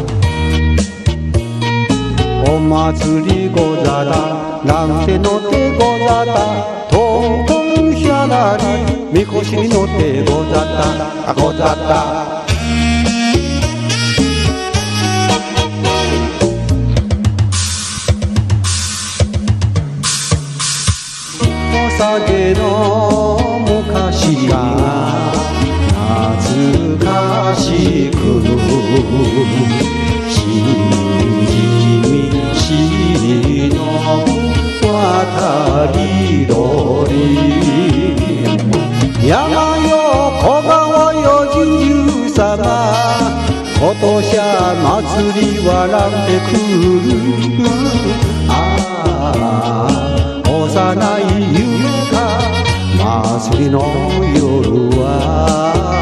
お祭りござらなんてのってござらトントンヒャラリみこしに乗ってござったござったお酒の昔が懐かしくしみじみしの渡りろり山よ小川よ神獣様今年は祭り笑ってくるああ幼い夢か祭りの夜は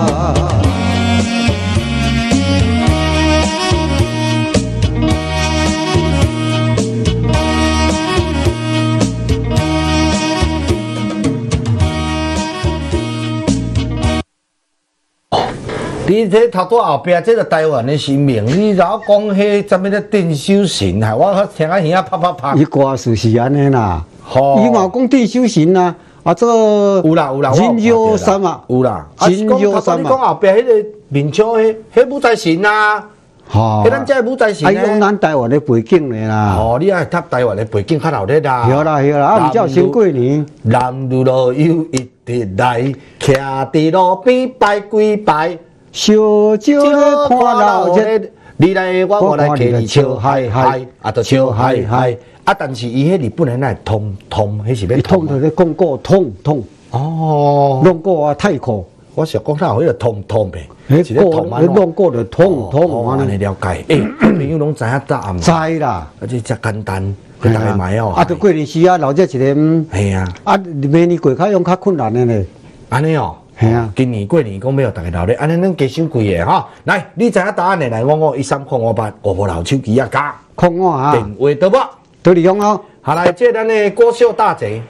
你这头拄后壁，这个台湾的新名，你然后讲迄什么的电修神，害我听啊耳啊啪啪啪。 伊歌词是安尼啦， 吼伊嘛讲地修行啊，啊这有啦有啦， 金幽山啊， 有啦。 金幽山你讲后壁迄个面朝迄，迄武财神啊， 吼， 迄咱这武财神啊， 咧。 用咱台湾的背景咧啦。 哦，你爱读台湾的背景较老咧啦。 对啦对啦，啊，毋只有先过年。 南路路有一直来，徛伫路边拜几拜。 小少咧看老热， 你来我我来给你笑嗨嗨，啊，就笑嗨嗨。啊，但是伊迄日本人来通通，迄是要伊通就咧讲过通通。 哦， 弄过啊太酷。 我是讲他有迄个通通呗， 迄个迄弄过就通通， 安尼了解。诶，朋友拢知影答案。 知啦， 而且真简单，大家买哦。 啊，就过年时啊，老热一个。 系啊。 啊，明年过较用较困难的咧。 安尼哦。 系啊， 今年过年讲要大家留咧，安尼咱加收几个哈。来，你知影答案的来，我我一三零五八五号老手机啊加。 空我啊。 电话到无？ 到你用哦。 下来，这咱的国秀大姐。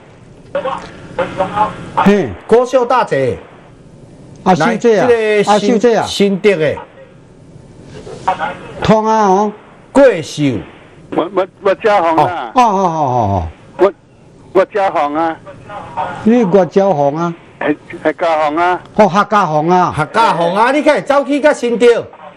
嘿， 国秀大姐。 啊，秀姐啊，啊，秀姐啊， 新竹的。 通啊哦。 国秀。 我我我家行啊。 哦哦哦哦。 我我家行啊。 你我交行啊？ 系系家行啊。 哦，客家行啊。 客家行啊，你开走去甲新竹。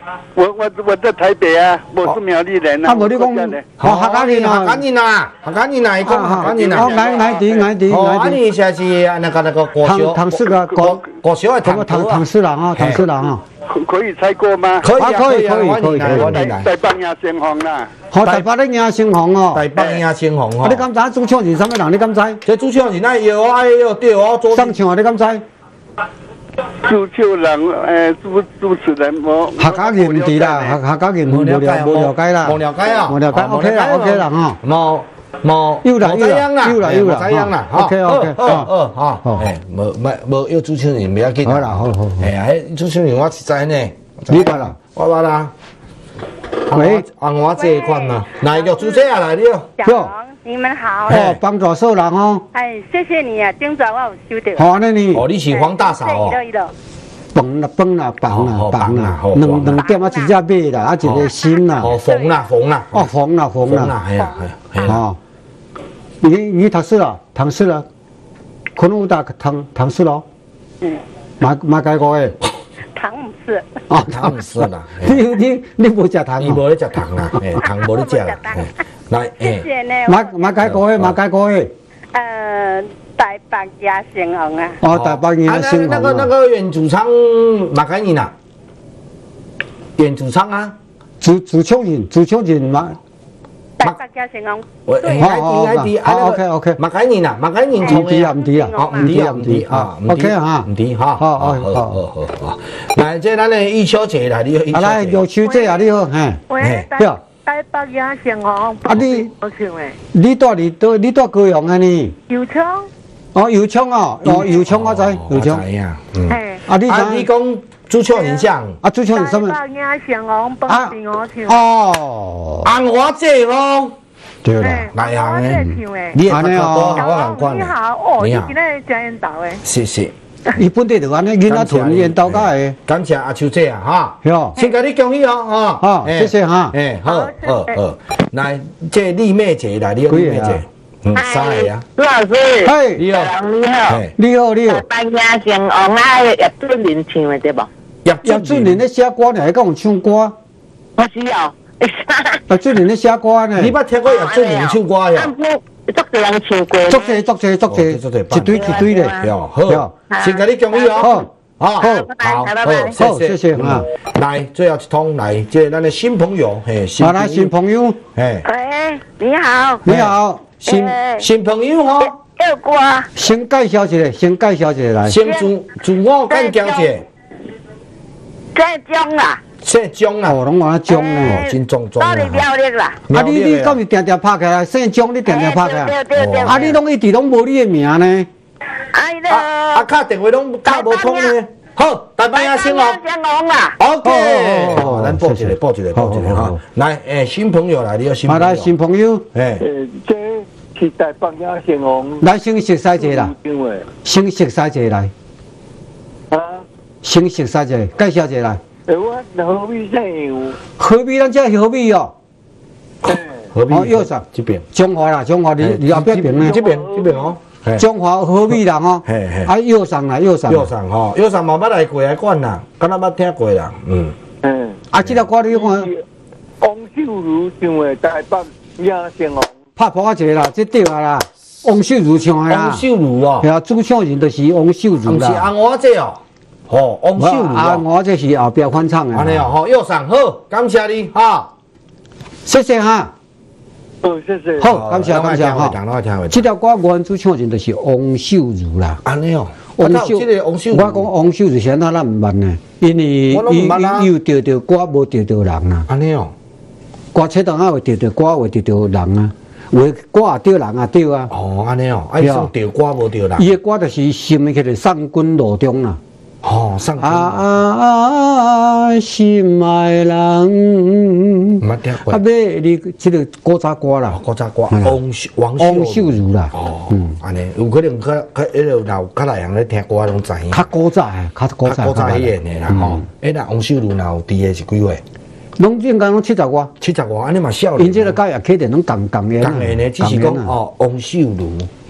我我我在台北啊，我是苗栗人啊。 啊，无你讲，哦，客家人客家啊， 人啊，客家人啊，伊讲客家人哦， 啊。 矮矮啲矮啲哦，啊， 矮啲， 你现在是那个那个国唐小唐氏个国国小的同个唐唐唐氏人啊，唐氏人啊， 可可以猜过吗？ 可以啊， 啊可以可以啊， 可以我来可以我来。 在帮亚先红啦。 好台北咧赢新红哦， 台北赢青红啊， 哦你。敢知主唱是啥物人？你敢知？ 这主唱是那有啊有对哦，左上唱啊，你敢知？ 主秋人，诶，主主持人我。 客家人唔知啦，客客家人无了无了解啦， 无了解啊， 无了解，OK 啦，OK 啦哈。 冇冇， 有啦有啦冇这样啦， 有啦有啦冇这样啦哈 OK，OK， 好好好， 好哎，冇冇冇有主唱人不要紧好啦好好好哎呀，主唱人我实在呢， 你讲啦， 我话啦， 喂， 按我这一款呐，来个主持啊来了， 哟小王，你们好。 哦，帮助受人哦， 哎，谢谢你啊，今早我有收到。 好安尼哦， 呢， 你是黄大嫂哦对，一了饭啦饭啦饭啦哦饭啦饭啦好， 两两点啊一只马啦，啊一个心啦， 哦缝啦缝啦， 哦缝啦缝啦， 缝啦，系啦系啦， 哦，你你读书啦，读书啦，可能有大读读书咯， 嗯， 马马改过诶， 糖唔是。 哦， 糖唔是啦， 你你你无食糖哦， 伊无咧食糖啦，诶，糖无咧食啦，嘿来， 谢诶， 谢呢。 马马改过诶，马改过诶， 呃，台北亚成红啊。 哦，大北人啊的新那个那红啊， 个原主唱马凯尼呐，原主唱啊， 主主唱人主唱人马， 台北亚成红。 我对应该应该的， 好，OK OK， 马凯尼呐，马凯尼唔唱的知啊唔知啊， 哦，唔知啊，唔知啊 ，OK 哈唔，知哈， 好好好好好好，来，这咱的玉秋姐来，你玉啊来秋姐， 玉秋姐啊，你好，嘿， 喂，台对啊， 台北亚成红。 啊你我唱诶， 你住你住你住高雄啊你？ 油葱。 哦，油葱哦，哦油葱我知，油葱， 知呀，嗯， 嘿。 啊你啊，你讲讲主唱形象， 啊主唱是什么？ 台北亚成红，本是我唱。 哦， 红我姐咯， 对啦， 嘿来行我在诶， 唱诶。 你也看安尼哦多， 小我眼光王你好，哦，你你好今日真缘投诶。 谢谢， 伊本地就安尼，囡仔屯烟豆家的， 感谢阿秋姐啊，哈。 哟， 先给你恭喜哦，哈， 好谢谢哈哎，好， 好好，好，来，这丽妹姐来，你好，丽妹姐，嗯，三个呀， 朱老师， 嘿， 你好， 你好， 嘿， 你好你好台，北亚成红啊，叶俊麟唱的对不？ 叶叶俊麟咧写歌呢，还讲有唱歌， 我需要。 叶俊麟咧写歌呢， 你捌听过叶俊麟唱歌呀？ 足多人唱过。 足济足济足济，一堆一堆的， 哟，好，先给你恭喜哦， 好， 好，好，好， 好谢谢啊。 来，最后一通来，这咱的新朋友，嘿， 好来新朋友， 嘿， 喂，你好， 你好， 新新朋友哈， 有歌， 先介绍一下，先介绍一下来， 先自自我介绍一下， 在中啦， 姓钟啊， 哦，拢我种呢。 哦，真壮壮到你苗栗啦。 啊，你你敢是定定拍起来？姓钟你定定拍起来？ 对对对。 啊，你拢一直拢无你的名呢？ 哎啊啊， 了， 卡电话拢卡无通呢。好，台北亚新哦。 成红啦。 OK， 好好好咱报一个， 谢谢报一个，报一个哈好好好。 来，诶，新朋友来，你有新啊， 朋友。 来新朋友， 诶， 呃，这是台北亚先红。 来先熟悉一下啦， 因为先熟悉一下来， 啊， 先熟悉一下，介绍一下来。 诶，我何必这样？ 何必咱这何必哦？ 何必哦右上这边， 中华啦，中华你你后壁边呢？ 这边这边哦。嘿中华何必人哦？ 嘿嘿啊右上啦，右上。 右上吼，右上嘛捌来过来管啦，敢若捌听过啦，嗯。 嗯， 啊，这个歌你看王秀如唱的台北亚先红。 拍破啊一个啦，这对啊啦，王秀如唱的啦王。秀如哦， 对啊，主唱人就是王秀如毋是啦。 红我这哦，吼，王秀如啊， 哦， 我这是后壁翻唱的。 安尼哦，吼，右上好，感谢你哈。 谢谢哈。 哦，谢谢。 好，感谢感谢哈。 听我听这条歌原主唱人就是王秀如啦。 安尼哦， 王秀， 啊这个王秀我如， 讲王秀如现在咱唔捌呢，因为我拢伊唔捌啊伊有钓到歌，无钓到人啊。 安尼哦， 歌册当下会钓到歌，会钓到人啊。有的歌也钓人也钓啊。 哦，安尼哦，爱算钓歌无钓人， 伊的歌就是心起来送君路中啦。 哦，上啊啊啊！心爱人， 毋捌听过啊，尾你这个古早歌啦， 古早歌， 嗯王秀王王秀如啦， 哦嗯， 安尼有可能较较迄个老较来人咧听歌拢知影， 较古早的，较古早较古早的迄个的啦吼。诶，那王秀如若有伫的是几岁？ 拢应该拢七十外， 七十外，安尼嘛少年。 因这个教育起点拢共共的， 当然呢，只是讲哦，王秀如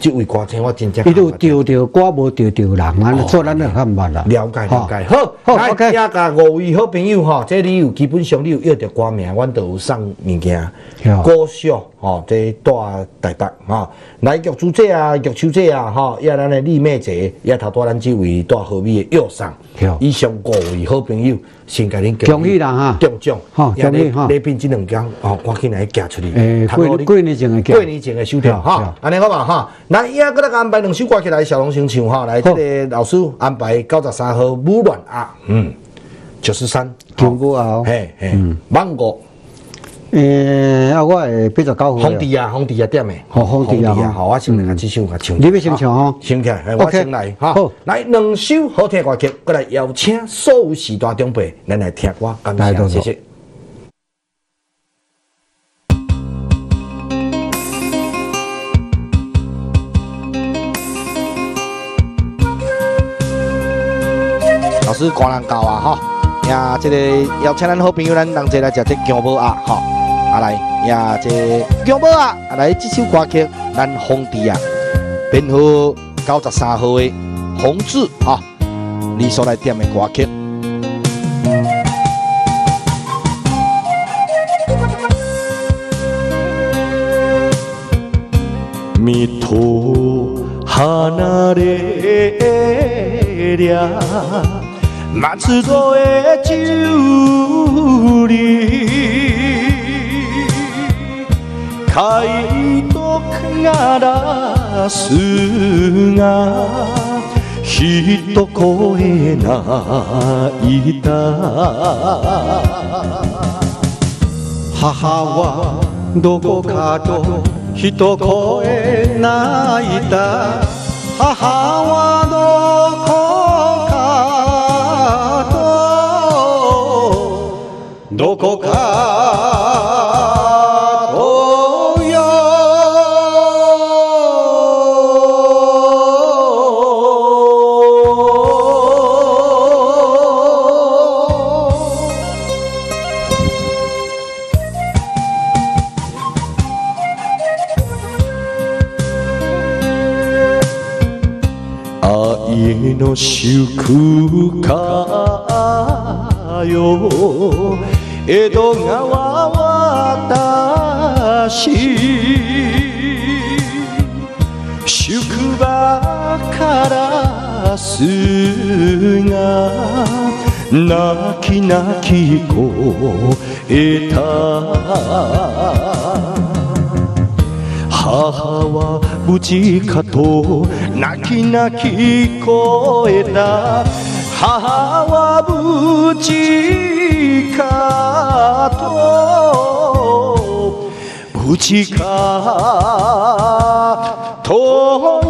这位歌星我真正伊有钓钓歌，无钓钓人啊，所以咱就较毋捌啦。 了解了解，好， 好来 ，OK。 也甲五位好朋友吼，这你有基本上你有约着歌名，阮都有送物件，歌手吼，这带台北吼，来玉珠姐啊、玉秋姐啊，吼，也咱的李美姐，也头带咱这位带好米的药送，以上五位好朋友，先甲恁恭喜啦哈， 中奖， 哈，恭喜哈， 礼品这两件哦，赶紧来寄出去， 诶，过过年前的寄， 过年前的收条哈，安尼好嘛哈，来，伊啊，搁咱安排两首歌曲来，小龙先唱哈，来，这个老师安排九十三号舞乱啊，嗯，九十三， 金鼓啊， 嘿嘿，芒果。 诶，啊，我会八十九号。 红地啊，红地啊，点诶， 好，红地啊， 好，我先来甲这首甲唱。 你要先唱吼？ 先起来，我先来哈。好，来两首好听歌曲，过来邀请所有时代长辈，咱来听歌，感谢，谢谢。老师歌人教啊，哈，呀，这个邀请咱好朋友，咱同齐来食这姜母鸭，哈。啊来呀，这姜母鸭，啊来这首歌曲，咱红地啊，编号九十三号的红字啊，你所来点的歌曲。 見と離れりゃ松戸へ十里貝とガラスが一声泣いた母はどこかと一声泣いた母はどこかとどこかとよ愛の祝歌よ江戸川渡し宿場からすが泣き泣きこえた母は無事かと泣き泣きこえた母は無事かと無事かと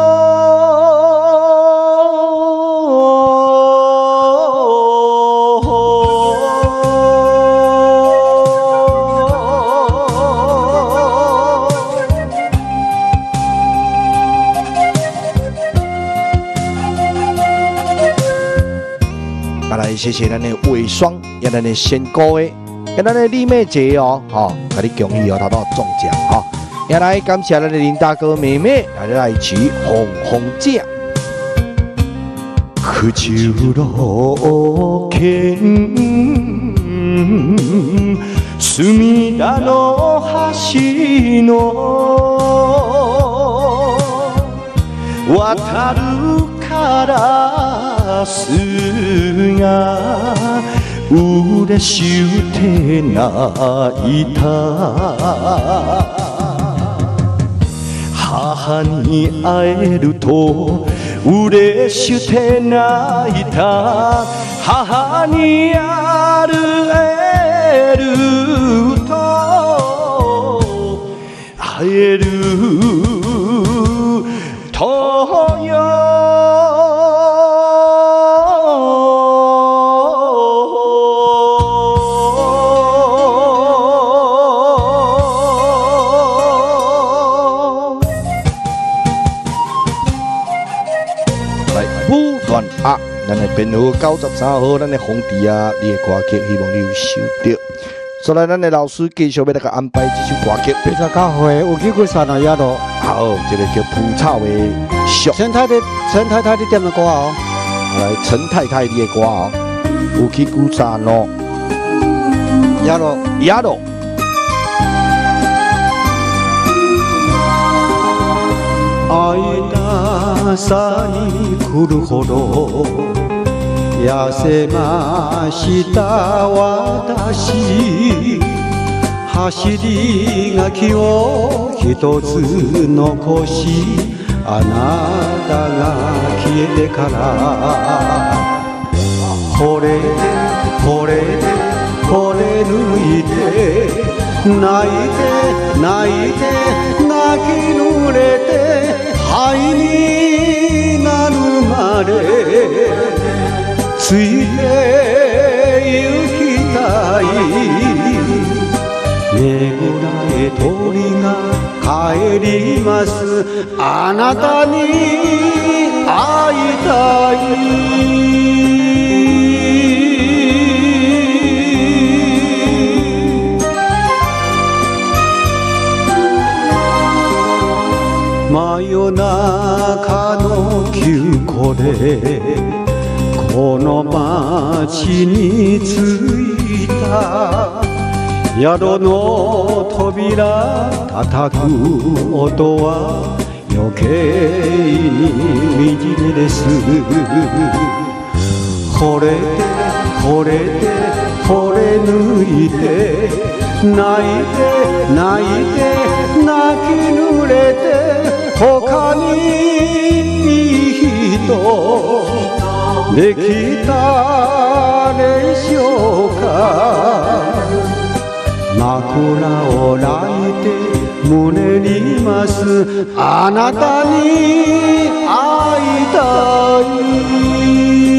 谢谢咱的魏双，也咱的仙姑的，也咱的李美姐哦，吼，甲你恭喜哦，头到中奖哈！也来感谢咱的林大哥妹妹，来来一起红红姐。 九郎県隅田の橋の渡るからすが嬉しゅうて泣いた母に会えると嬉しゅうて泣いた母に会えると会えるとよ啊，咱的编号九十三号，咱的红地啊，你的歌曲希望你有收到。 所以咱的老师继续要来个安排这首歌曲。 比较较会有机会上来也咯。 好，这个叫蒲草的俗。 陈太太，陈太太，你点的歌哦？ 来，陈太太你的歌哦，有去鼓山咯， 也咯， 也咯。 愛さに来るほど痩せました私走り書きを一つ残しあなたが消えてから惚れて惚れて惚れ抜いて泣いて泣いて泣き濡れて灰になるまでついて行きたいねぐらへ鳥が帰りますあなたに会いたい真夜中の急行でこの街に着いた宿の扉叩く音は余計に惨めです惚れて惚れて惚れ抜いて泣いて泣いて泣き濡れて他にいい人できたでしょうか枕を抱いて胸にいますあなたに会いたい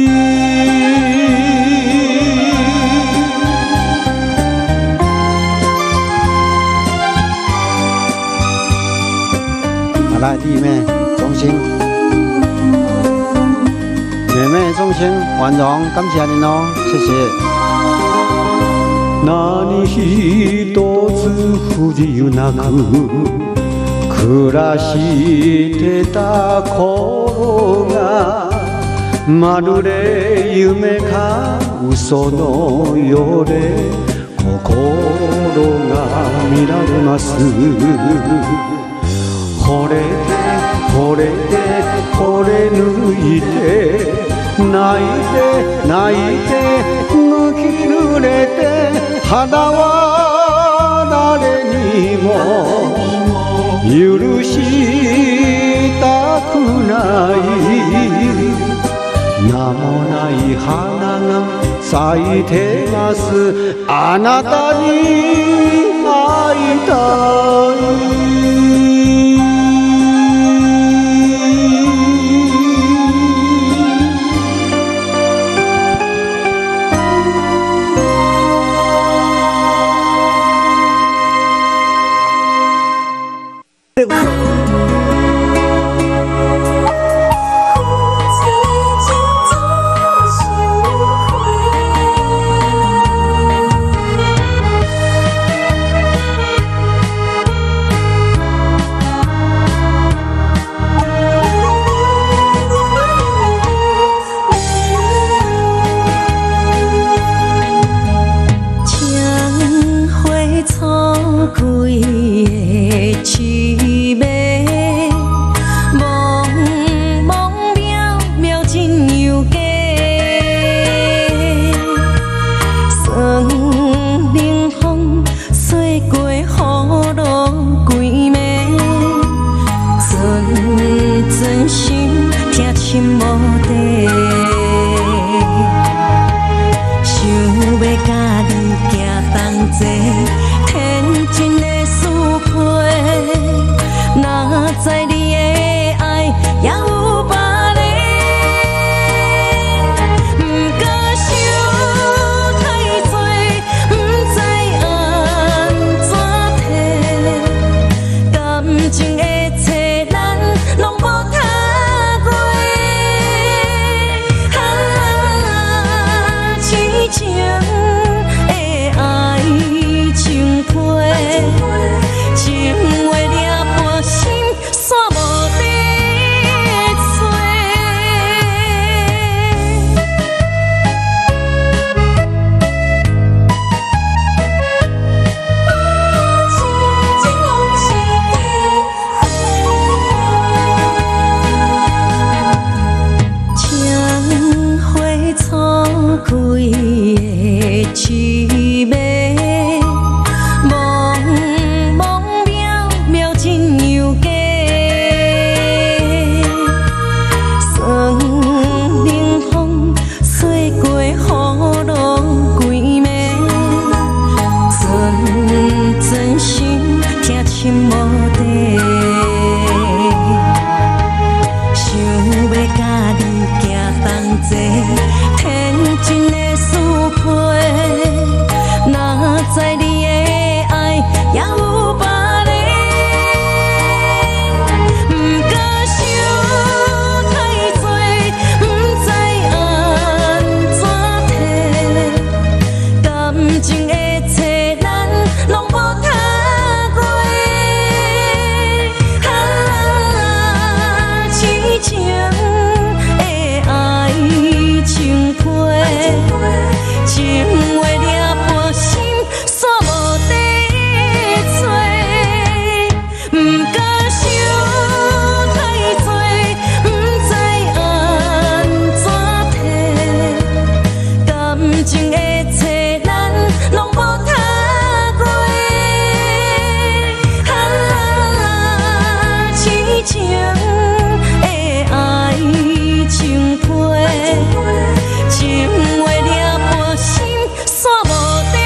来，弟妹衷心，妹妹衷心，婉容，感謝你哦，謝謝。 何一つ不自由なく暮らしてた頃がまるで夢か嘘のようで心が見られます惚れて惚れて惚れ抜いて泣いて泣いて抜き濡れて肌は誰にも許したくない名もない花が咲いてますあなたに会いたい情的爱。 情的爱情批，情话抓半心，煞无地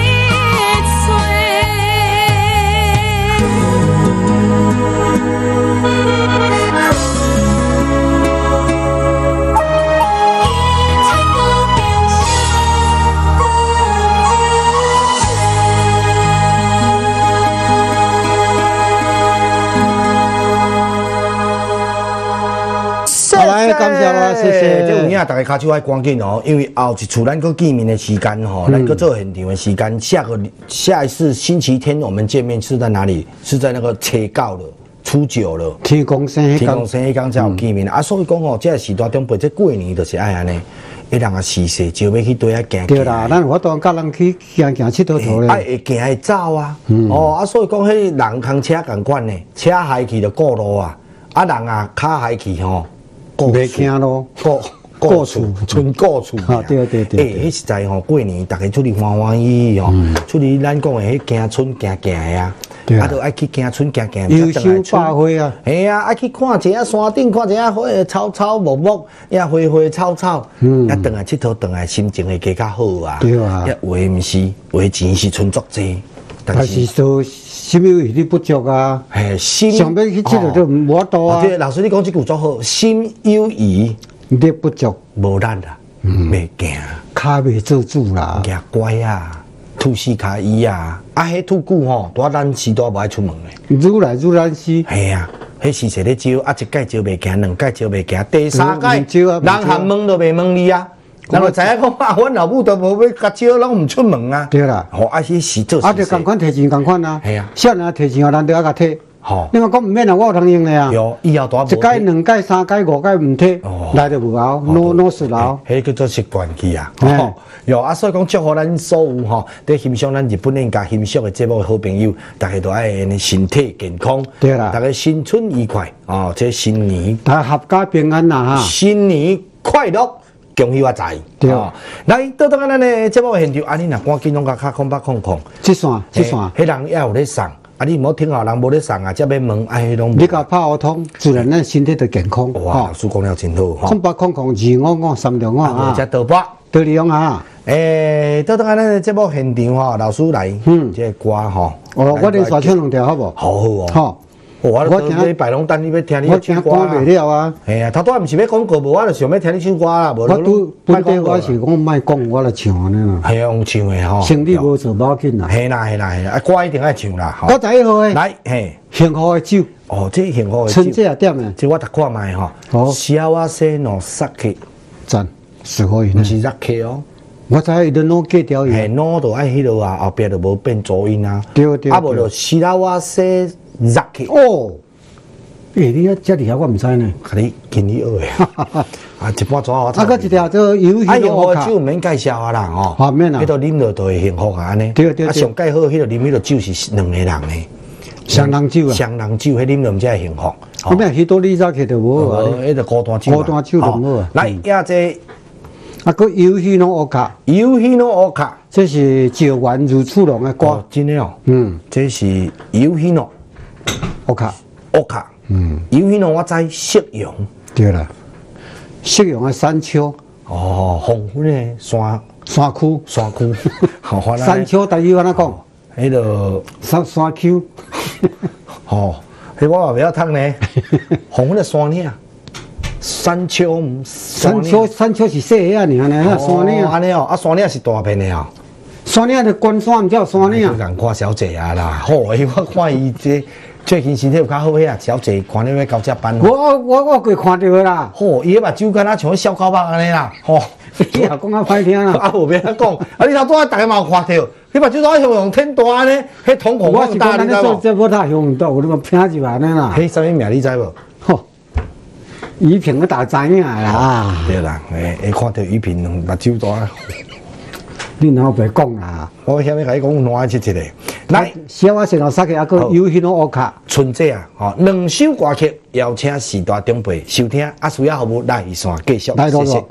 好来，感谢啦，谢谢。 这有影，大家卡手爱赶紧哦，因为后一次咱搁见面的时间吼，咱搁做现场的时间，下个下一次星期天我们见面是在哪里？是在那个初九了，初九了。 天公生迄天公生迄天才有见面啊，所以讲吼，这个时代中辈，这过年就是爱安尼，一人啊逝世，就要去对遐行。 对啦，咱我当甲人去行行佚佗佗咧。 爱会行会走啊，哦啊，所以讲迄人空车共款呢，车害去就过路啊，啊人啊脚害去吼。 袂惊咯， 过过厝，剩过厝。 啊，对对对。 诶，迄实在吼，过年大家出去欢欢喜喜吼，出去咱讲的迄行村行行的啊，啊，都爱去行村行行。 优秀百花啊！ 嘿啊，爱去看一下山顶，看一下花草草木木，呀花花草草，嗯，啊，转来佚佗，转来心情会加较好啊。 对啊。 呀，话毋是，话钱是存足济， 但是说。心有余力不足啊！ 嘿，心想要去佚佗都无法度啊！ 对，老师你讲这句足好，心有余力不足， 无力啦，袂行， 骹袂做主啦， 行乖啊，吐四骹椅啊，啊，迄吐久吼，拄咱时多无爱出门咧， 愈来愈难死。 系啊，迄时势咧招，啊，一届招袂行，两届招袂行，第三届人含问都袂问你啊。人就知影讲啊，阮老母都无要甲招，拢毋出门啊。 对啦， 吼，啊，迄时做。 啊，就共款摕钱共款啊。 系啊， 少年摕钱，咱都要甲摕。 吼， 你讲讲毋免啊，我有通用咧啊。 有，以后大一届、两届、三届、五届毋摕，来就无后，攞攞输后。 迄叫做习惯去啊。吼，有啊，所以讲祝福咱所有吼，伫欣赏咱日本人家欣赏的节目的好朋友，大家都爱身体健康。 对啦， 大家新春愉快哦，这新年。 大家阖家平安啦哈。 新年快乐！恭喜发财！ 对， 来倒倒咱的节目现场，啊，你若赶紧拢甲较空白空空， 这线这线， 迄人也有咧送，啊，你唔好听后人无咧送啊，则要问，啊，迄拢你甲拍互通，自然咱身体就健康。 哇，老师讲了真好， 空白空空，二五五三六五啊， 只倒八， 倒利用啊。 诶，倒倒咱的节目现场吼，老师来，嗯，这歌吼， 哦，我连续唱两条好无？ 好好哦， 好。 我我听你摆龙等你要听你我听歌袂了啊！ 哎呀，头拄毋是要广告无，我就想要听你唱歌啦。 我拄本地我是讲莫讲，我来唱安尼啦。 系啊，用唱的吼。 生理无做，无要紧啦。 系啦系啦系啦，啊歌一定爱唱啦。 我第一号诶， 来，嘿， 幸福的酒。 哦，这幸福的酒。 春节啊点诶， 这我读看卖吼。好。小些喏，杀气。 赞，是可以。 毋是杀气哦。 我知伊都弄过条伊。 嘿，弄就爱迄落啊，后壁就无变浊音啊。 对对。 啊无就小些杀气。 哦。诶，你啊，这厉害我毋知呢。 甲你今日学的，啊，一半左我。 啊，个一条做游戏幸福酒毋免介绍啊啦，吼。 啊，免啦。 迄个啉落就会幸福啊，安尼。 对对对。 啊，上介好，迄个啉迄个酒是两个人的。 双人酒啊。 双人酒，迄啉落才会幸福。 后面许多你早起就无好啊。 迄个孤单酒。 孤单酒就无啊。 来，也这。 啊，个游戏喏，乌卡。 游戏喏，乌卡。 这是九丸如初龙的歌。 真的哦。 嗯。 这是游戏喏， 乌卡。 乌卡。嗯，游戏喏，我知夕阳。 对啦，夕阳的山丘。 哦，黄昏的山山区， 山区。好， 山丘，台语安怎讲？ 迄个山山丘。 哦，迄我也袂晓读呢。黄昏的山岭，山丘。 山丘，山丘是细个啊，尔呢，那山岭。 安尼哦，啊，山岭是大片的哦。 山岭的关山，毋叫山岭。 你共看小姐啊啦，好，伊我看伊这。最近身体有较好些啊，小姐看你要交接班。 我我我过看到啦。 吼，伊迄目睭敢若像小狗目安尼啦，吼。 你也讲啊歹听啦。 啊，无别讲，啊，你头拄仔大家嘛有看到，你目睭拄仔像用天大安尼，迄瞳孔放大，你知无？ 这无太用到，我你嘛拼入安尼啦。 迄啥物名你知无？ 吼，雨萍我大知影啦。 对啦，诶，会看到雨萍目睭大。 你哪有白讲啦？ 我遐要甲你讲哪一七七个。来， 小我先头杀起啊个有迄种乌卡。 春节啊，吼，两首歌曲邀请时代长辈收听，啊，需要服务来线继续，谢谢。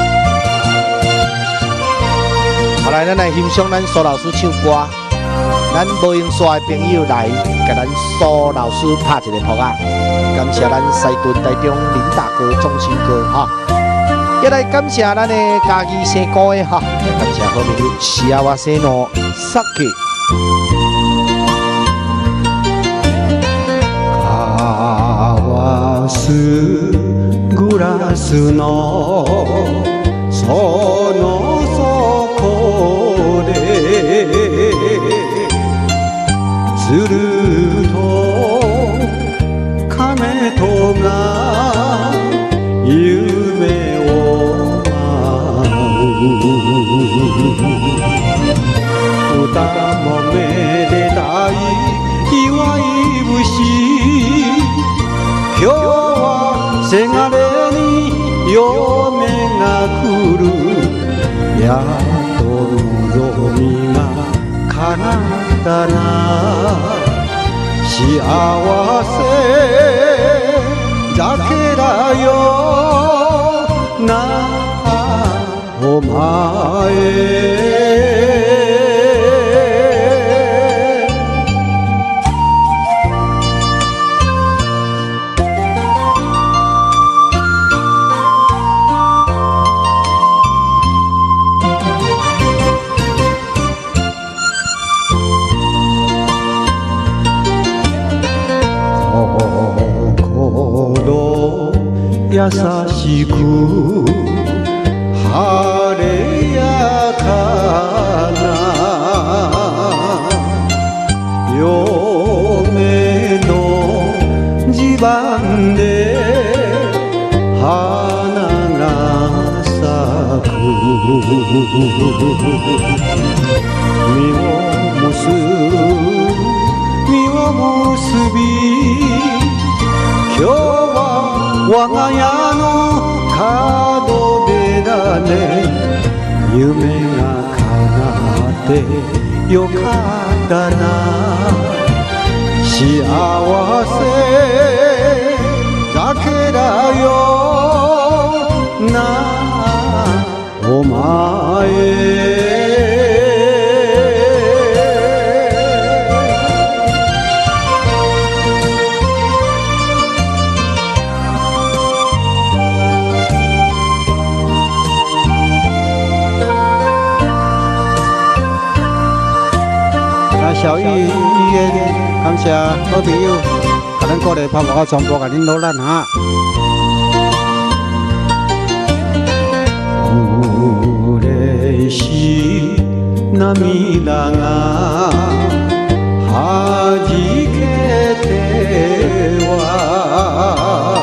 好来，咱来欣赏咱苏老师唱歌。 咱无用煞的朋友来，甲咱苏老师拍一个扑啊！感谢咱西屯台中林大哥、忠心哥哈，也来感谢咱的家己生哥的哈，也感谢好朋友幸せの酒。 交わすグラスのその底でずると亀とが夢を舞う歌もめでたい祝い節今日はせがれに嫁が来るやっと望みが叶ったな幸せだけだよなお前優しく晴れやかな嫁の地盤で花が咲く実を結ぶ実を結び今日は我が家の門出だね夢が叶ってよかったな幸せだけだよなお前小玉医院，感谢好朋友，甲咱鼓励拍幕，全部甲恁努力哈。嬉しい涙がはじけては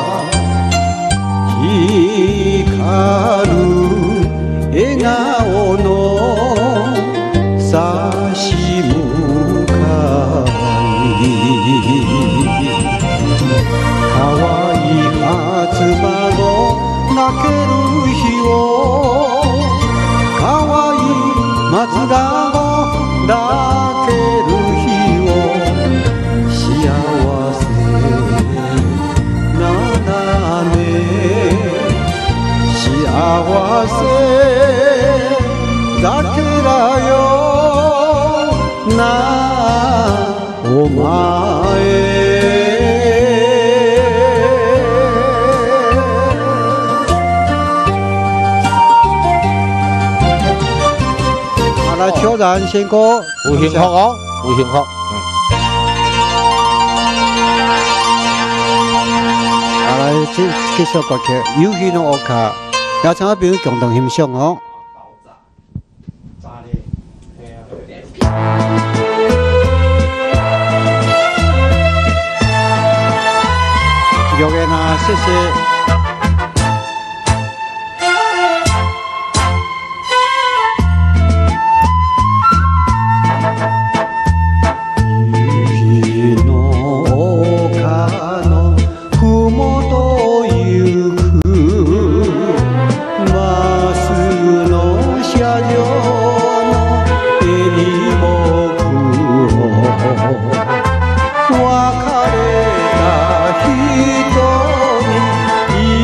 光る笑顔の差し向かいかわいい初孫泣ける日をかわいい松田を抱ける日を幸せなね幸せだけだよなお前好了，邱然先歌， 有幸福哦，有幸福。 好来，这这首歌曲《游戏的乌卡》，邀请我朋友共同欣赏哦。有人啊，谢谢。 別れた人に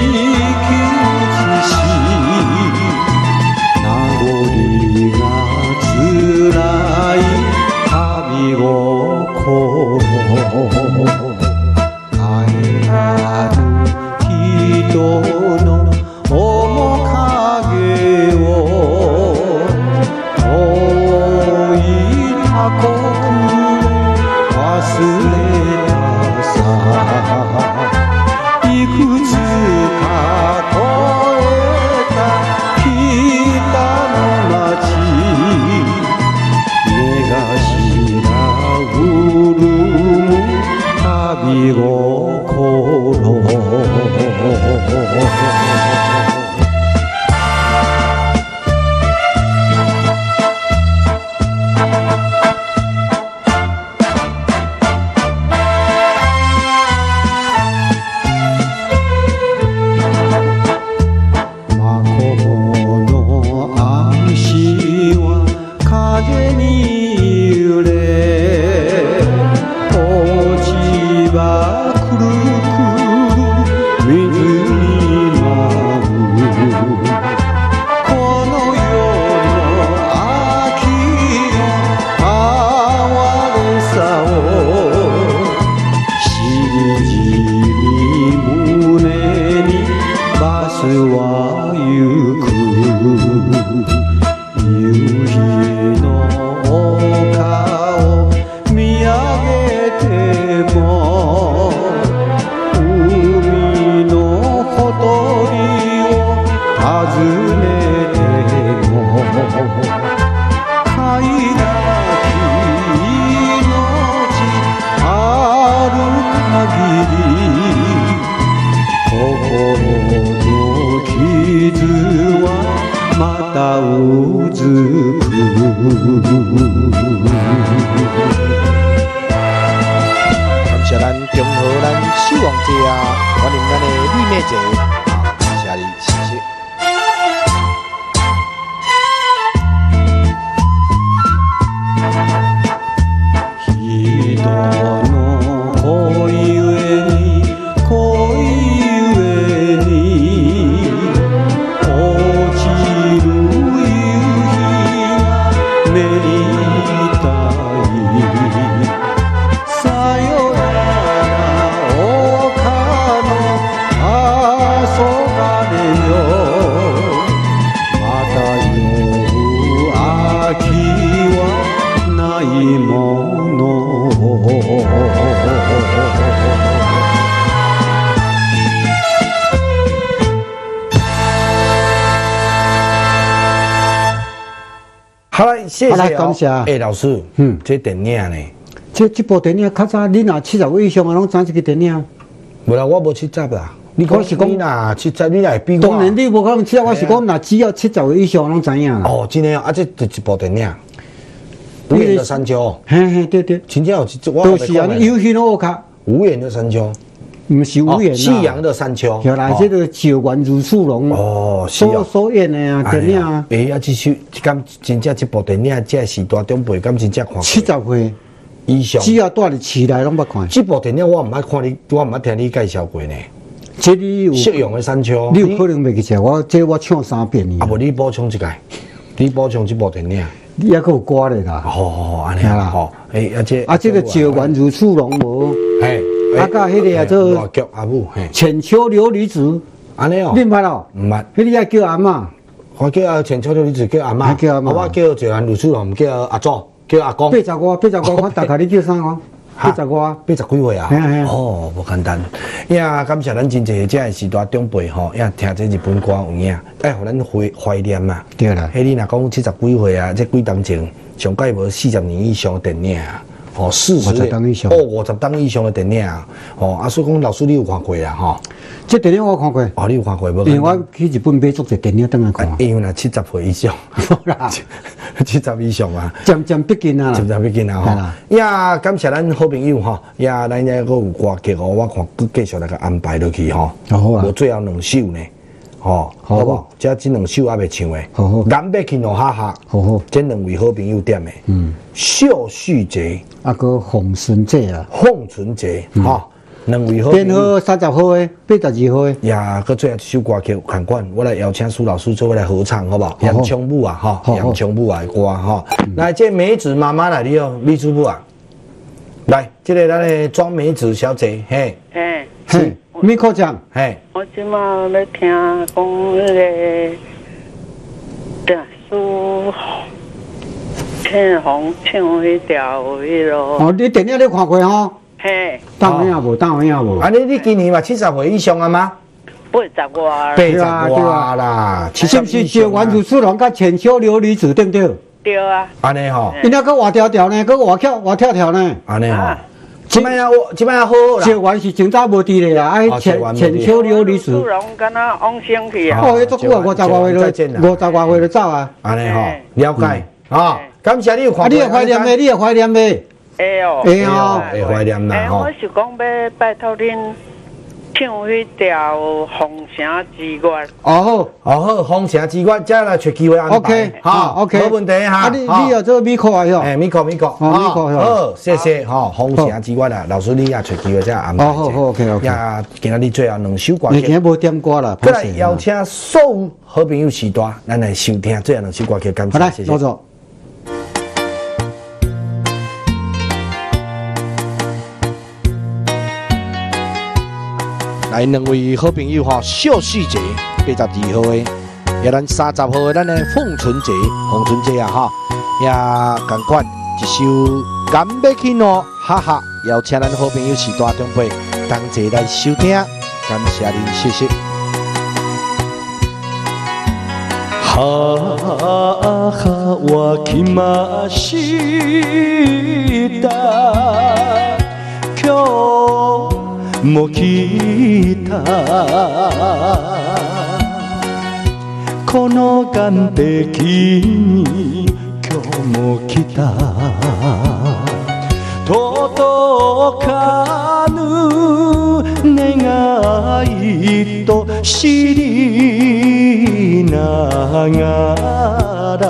味五苦路。 感谢咱中和咱守望者啊，欢迎咱的李美姐啊，感谢你，谢谢。 好了，谢谢、哦。 感谢。 哎、欸，老师，嗯，这电影呢？ 这这部电影较早，你若七十岁以上啊，拢知这个电影。 无啦，我无七十啦。你讲是讲你若七十，你来比我。 当然你无可能七十，我是讲若只要七十岁以上拢知影啦。 哦，真的啊，这就一部电影。无言的山丘。 嘿嘿，对对。 真正有一，我都是啊，你有迄个卡。 无言的山丘。 唔是无言啦。 夕阳的山丘。 对啦，这个九丸如素龙。 哦， 所所演的啊，电影啊。 哎呀，这首敢真正这部电影，这时代长辈敢真正看过。 七十岁以上。 只要带入市内拢捌看。 这部电影我唔捌看你，我唔捌听你介绍过呢。 这你有夕阳的山丘， 你有可能袂记起，我这我唱三遍呢。 啊，无你补充一个，你补充这部电影。 你还佫有歌咧啦。 好好好，安尼啦，吼，哎，啊这啊这个九丸如素龙无。 嘿。 啊，甲迄个啊做大剧阿母，嘿， 浅秋琉璃子， 安尼哦， 你毋捌咯？ 毋捌， 迄个啊叫阿嬷， 我叫啊浅秋琉璃子叫阿嬷， 叫阿嬷， 我叫九兰鲁素龙，叫阿祖，叫阿公。 八十外，八十外，我大概你叫啥个？八十外， 八十几岁啊？ 嘿嘿。 哦，无简单。呀，感谢咱真济这时代长辈吼，呀听这日本歌有影，哎，互咱怀怀念嘛。 对啦。 迄你若讲七十几岁啊，这几当前上届无四十年以上的电影啊。哦，四十档以上， 哦，五十档以上的电影啊，哦，啊，所以讲老师你有看过啊，吼？ 这电影我看过， 哦，你有看过无？ 因为我去日本买足侪电影等来看。 因为若七十岁以上， 啦， 七十以上啊， 渐渐逼近啊， 渐渐逼近啊，吼。呀，感谢咱好朋友吼，呀，咱也个有歌曲哦，我看佮继续来个安排落去吼。 好啊。 无最后两首呢，吼，好不？这这两首还未唱诶。 好好。 南北去弄哈哈。 好好。 这两位好朋友点诶。嗯。秀续节。 啊，个凤春节啊， 凤春节，吼，两位好。 编号三十号诶，八十二号诶。 呀，佮最后一首歌曲，看管我来邀请苏老师做来合唱，好不好？杨琼母啊，哈，杨琼母啊歌哈。来，这梅子妈妈来你哦，李主母啊，来，这个咱的庄梅子小姐，嘿， 嘿， 嘿，米可讲， 嘿， 我即马咧听讲迄个，对啊，苏。庆红唱迄条迄咯。 哦，你电影你看过吼？ 嘿。 当影无？当影无？ 啊，你你今年嘛七十岁以上啊吗？ 八十外。 八十外啦， 是不是九丸如素龙甲浅秋琉璃子对不对？ 对啊。 安尼吼。 因那个活条条呢，个活跳活跳跳呢？ 安尼吼。 即摆啊，即摆啊好啦。 石原是真早无伫咧啦，哎，浅浅秋柳历史。 杜龙敢若往生去啊。 哦，迄足久啊，五十外岁就五十外岁就走啊。 安尼吼，了解啊。感谢你有看。 啊，你有怀念的，你有怀念的。 会哦。 会哦。 会怀念啦吼。 我是讲要拜托恁。唱迄条《红城之月》 哦好， 哦好，《红城之月》再来找机会安排。 OK， 好 ，OK， 没问题哈。 啊，你你有这个米可啊哟？ 哎，米可米可， 哦米可好，谢谢哈，《红城之月》啊，老师你也找机会再安排。 哦好好 OK OK。 也今仔日最后两首歌曲。 今天无点歌啦。 再来邀请所有好朋友时代，咱来收听最后两首歌曲，感谢，谢谢。 老总。 来两位好朋友哈，小细节八十二号的，也咱三十号的咱的凤春节，凤春节啊哈，也同款一首《甘要去喏》，哈哈，邀请咱好朋友时代中辈同齐来收听，感谢您，谢谢。 哈哈，我起码是だ。もう来たこの岸壁に今日も来た届かぬ願いと知りながら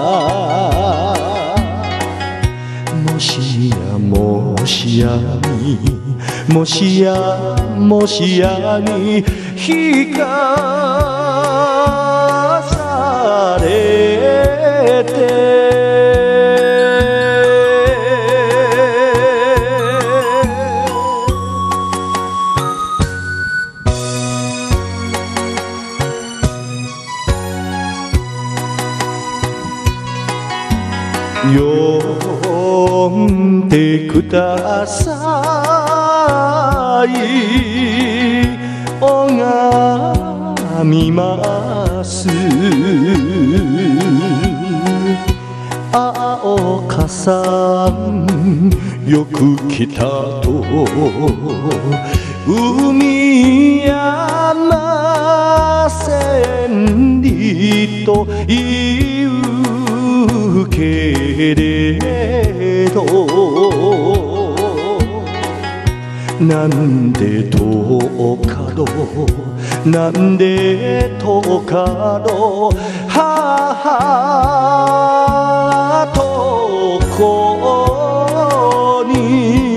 もしやもしやにもしやもしやに引かされて呼んでください拝みます青かさんよく来たと海山千里と言うけれどなんで遠かろうなんで遠かろう母と子に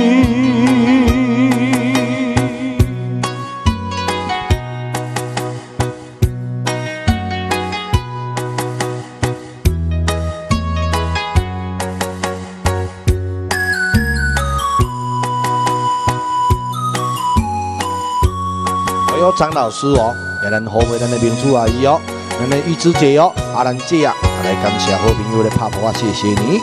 有张老师哦，也咱好为咱的民主阿姨哦，咱的玉芝姐哦，阿兰姐啊，来感谢好朋友的拍拖啊，谢谢你。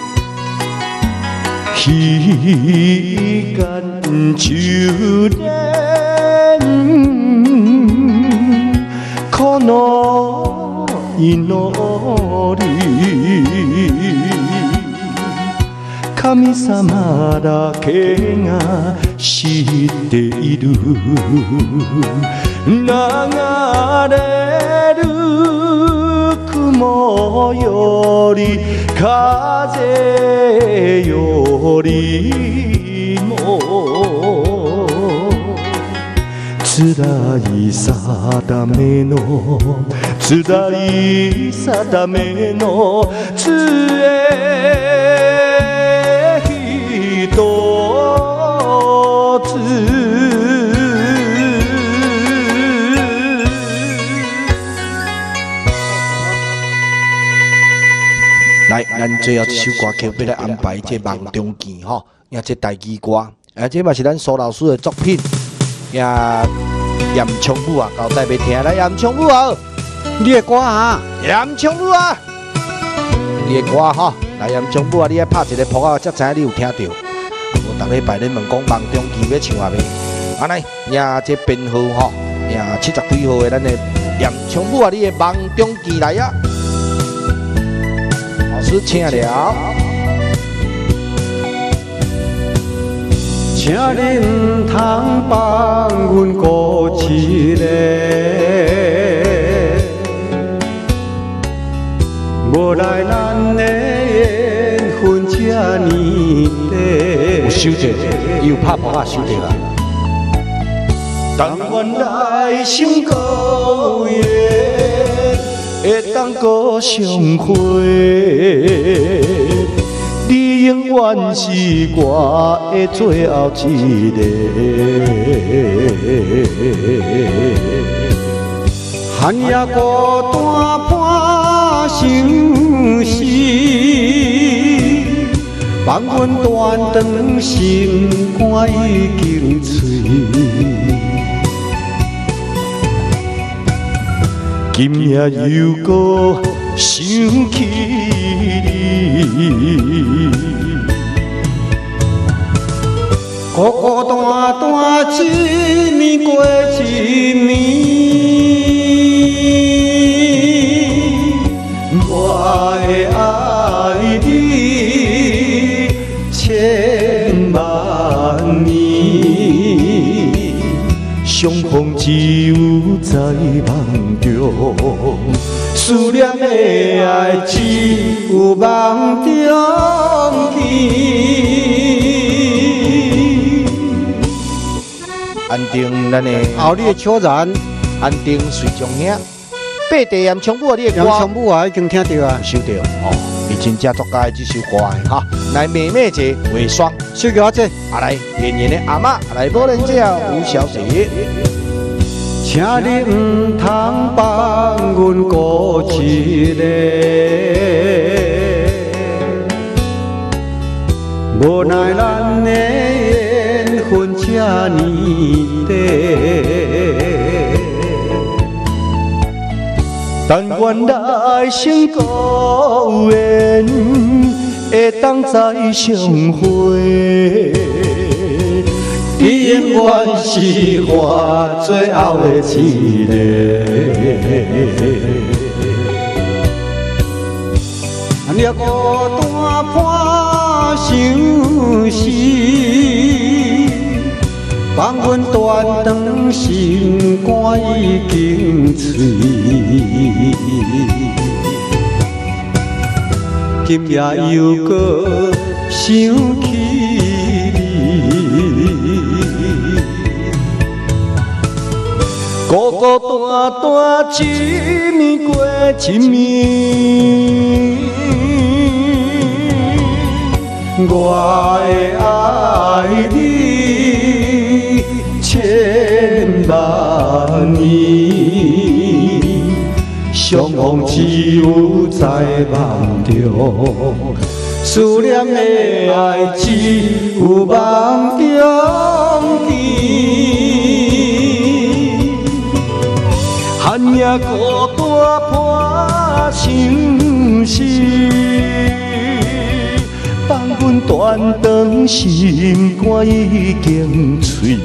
彼岸中年この祈り神様だけが知っている流れる雲より風よりも辛い定めの辛い定めの杖一つ来，咱最后一首歌曲要来安排这梦中见吼，也这台语歌，啊，这嘛是咱苏老师的作品，也严昌武啊，交代要听，来严昌武啊， 你的歌啊， 严昌武啊，你的歌吼，来严昌武啊，你爱拍一个谱啊，才知影你有听到。我逐礼拜咧问讲梦中见要唱啊未？安尼，也这编号吼，也七十几号的咱的严昌武啊，你的梦中见来啊！老师请了。 请你唔通放阮孤一个，无奈咱的缘分这呢短。 有收着，伊有拍谱啊，收着啦。但愿来生有缘，会当搁相会。你永远是我的最后一个。 寒夜孤单伴相思，放阮断肠心肝已经碎。 今夜又搁想起你， 孤孤单单一年过一年。我会爱你千万年， 相逢只有在梦中， 思念的爱只有梦中见。 安定咱的后你的悄然， 安定水中兄，八地岩唱舞你的杨歌。 唱舞啊已经听到啊， 收到哦，你真正作家的这首歌的哈，来妹妹姐为霜， 小叫姐， 啊来演员的阿嬷来无人这吴小姐， 请你唔通放阮孤一个，无奈咱的缘分这呢短。 但愿来生有缘，会当再相会。 你永远是我最后的一个。你孤单伴相思，放阮断肠心肝已经碎。今夜又搁想起你， 孤孤单单一年过一年， 我会爱你千万年，相逢只有在梦中，思念的爱只有梦中见。 寒夜孤单伴相思，放阮断肠心肝已经碎。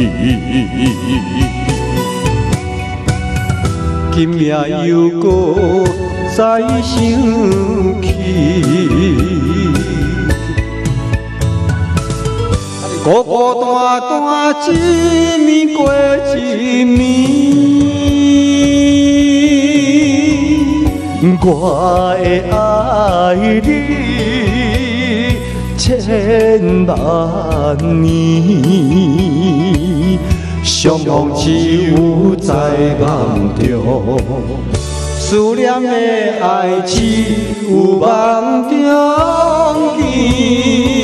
今夜又搁再想起，孤孤单单一年过一年。 我会爱你千万年， 相逢只有在梦中，思念的爱只有梦中见。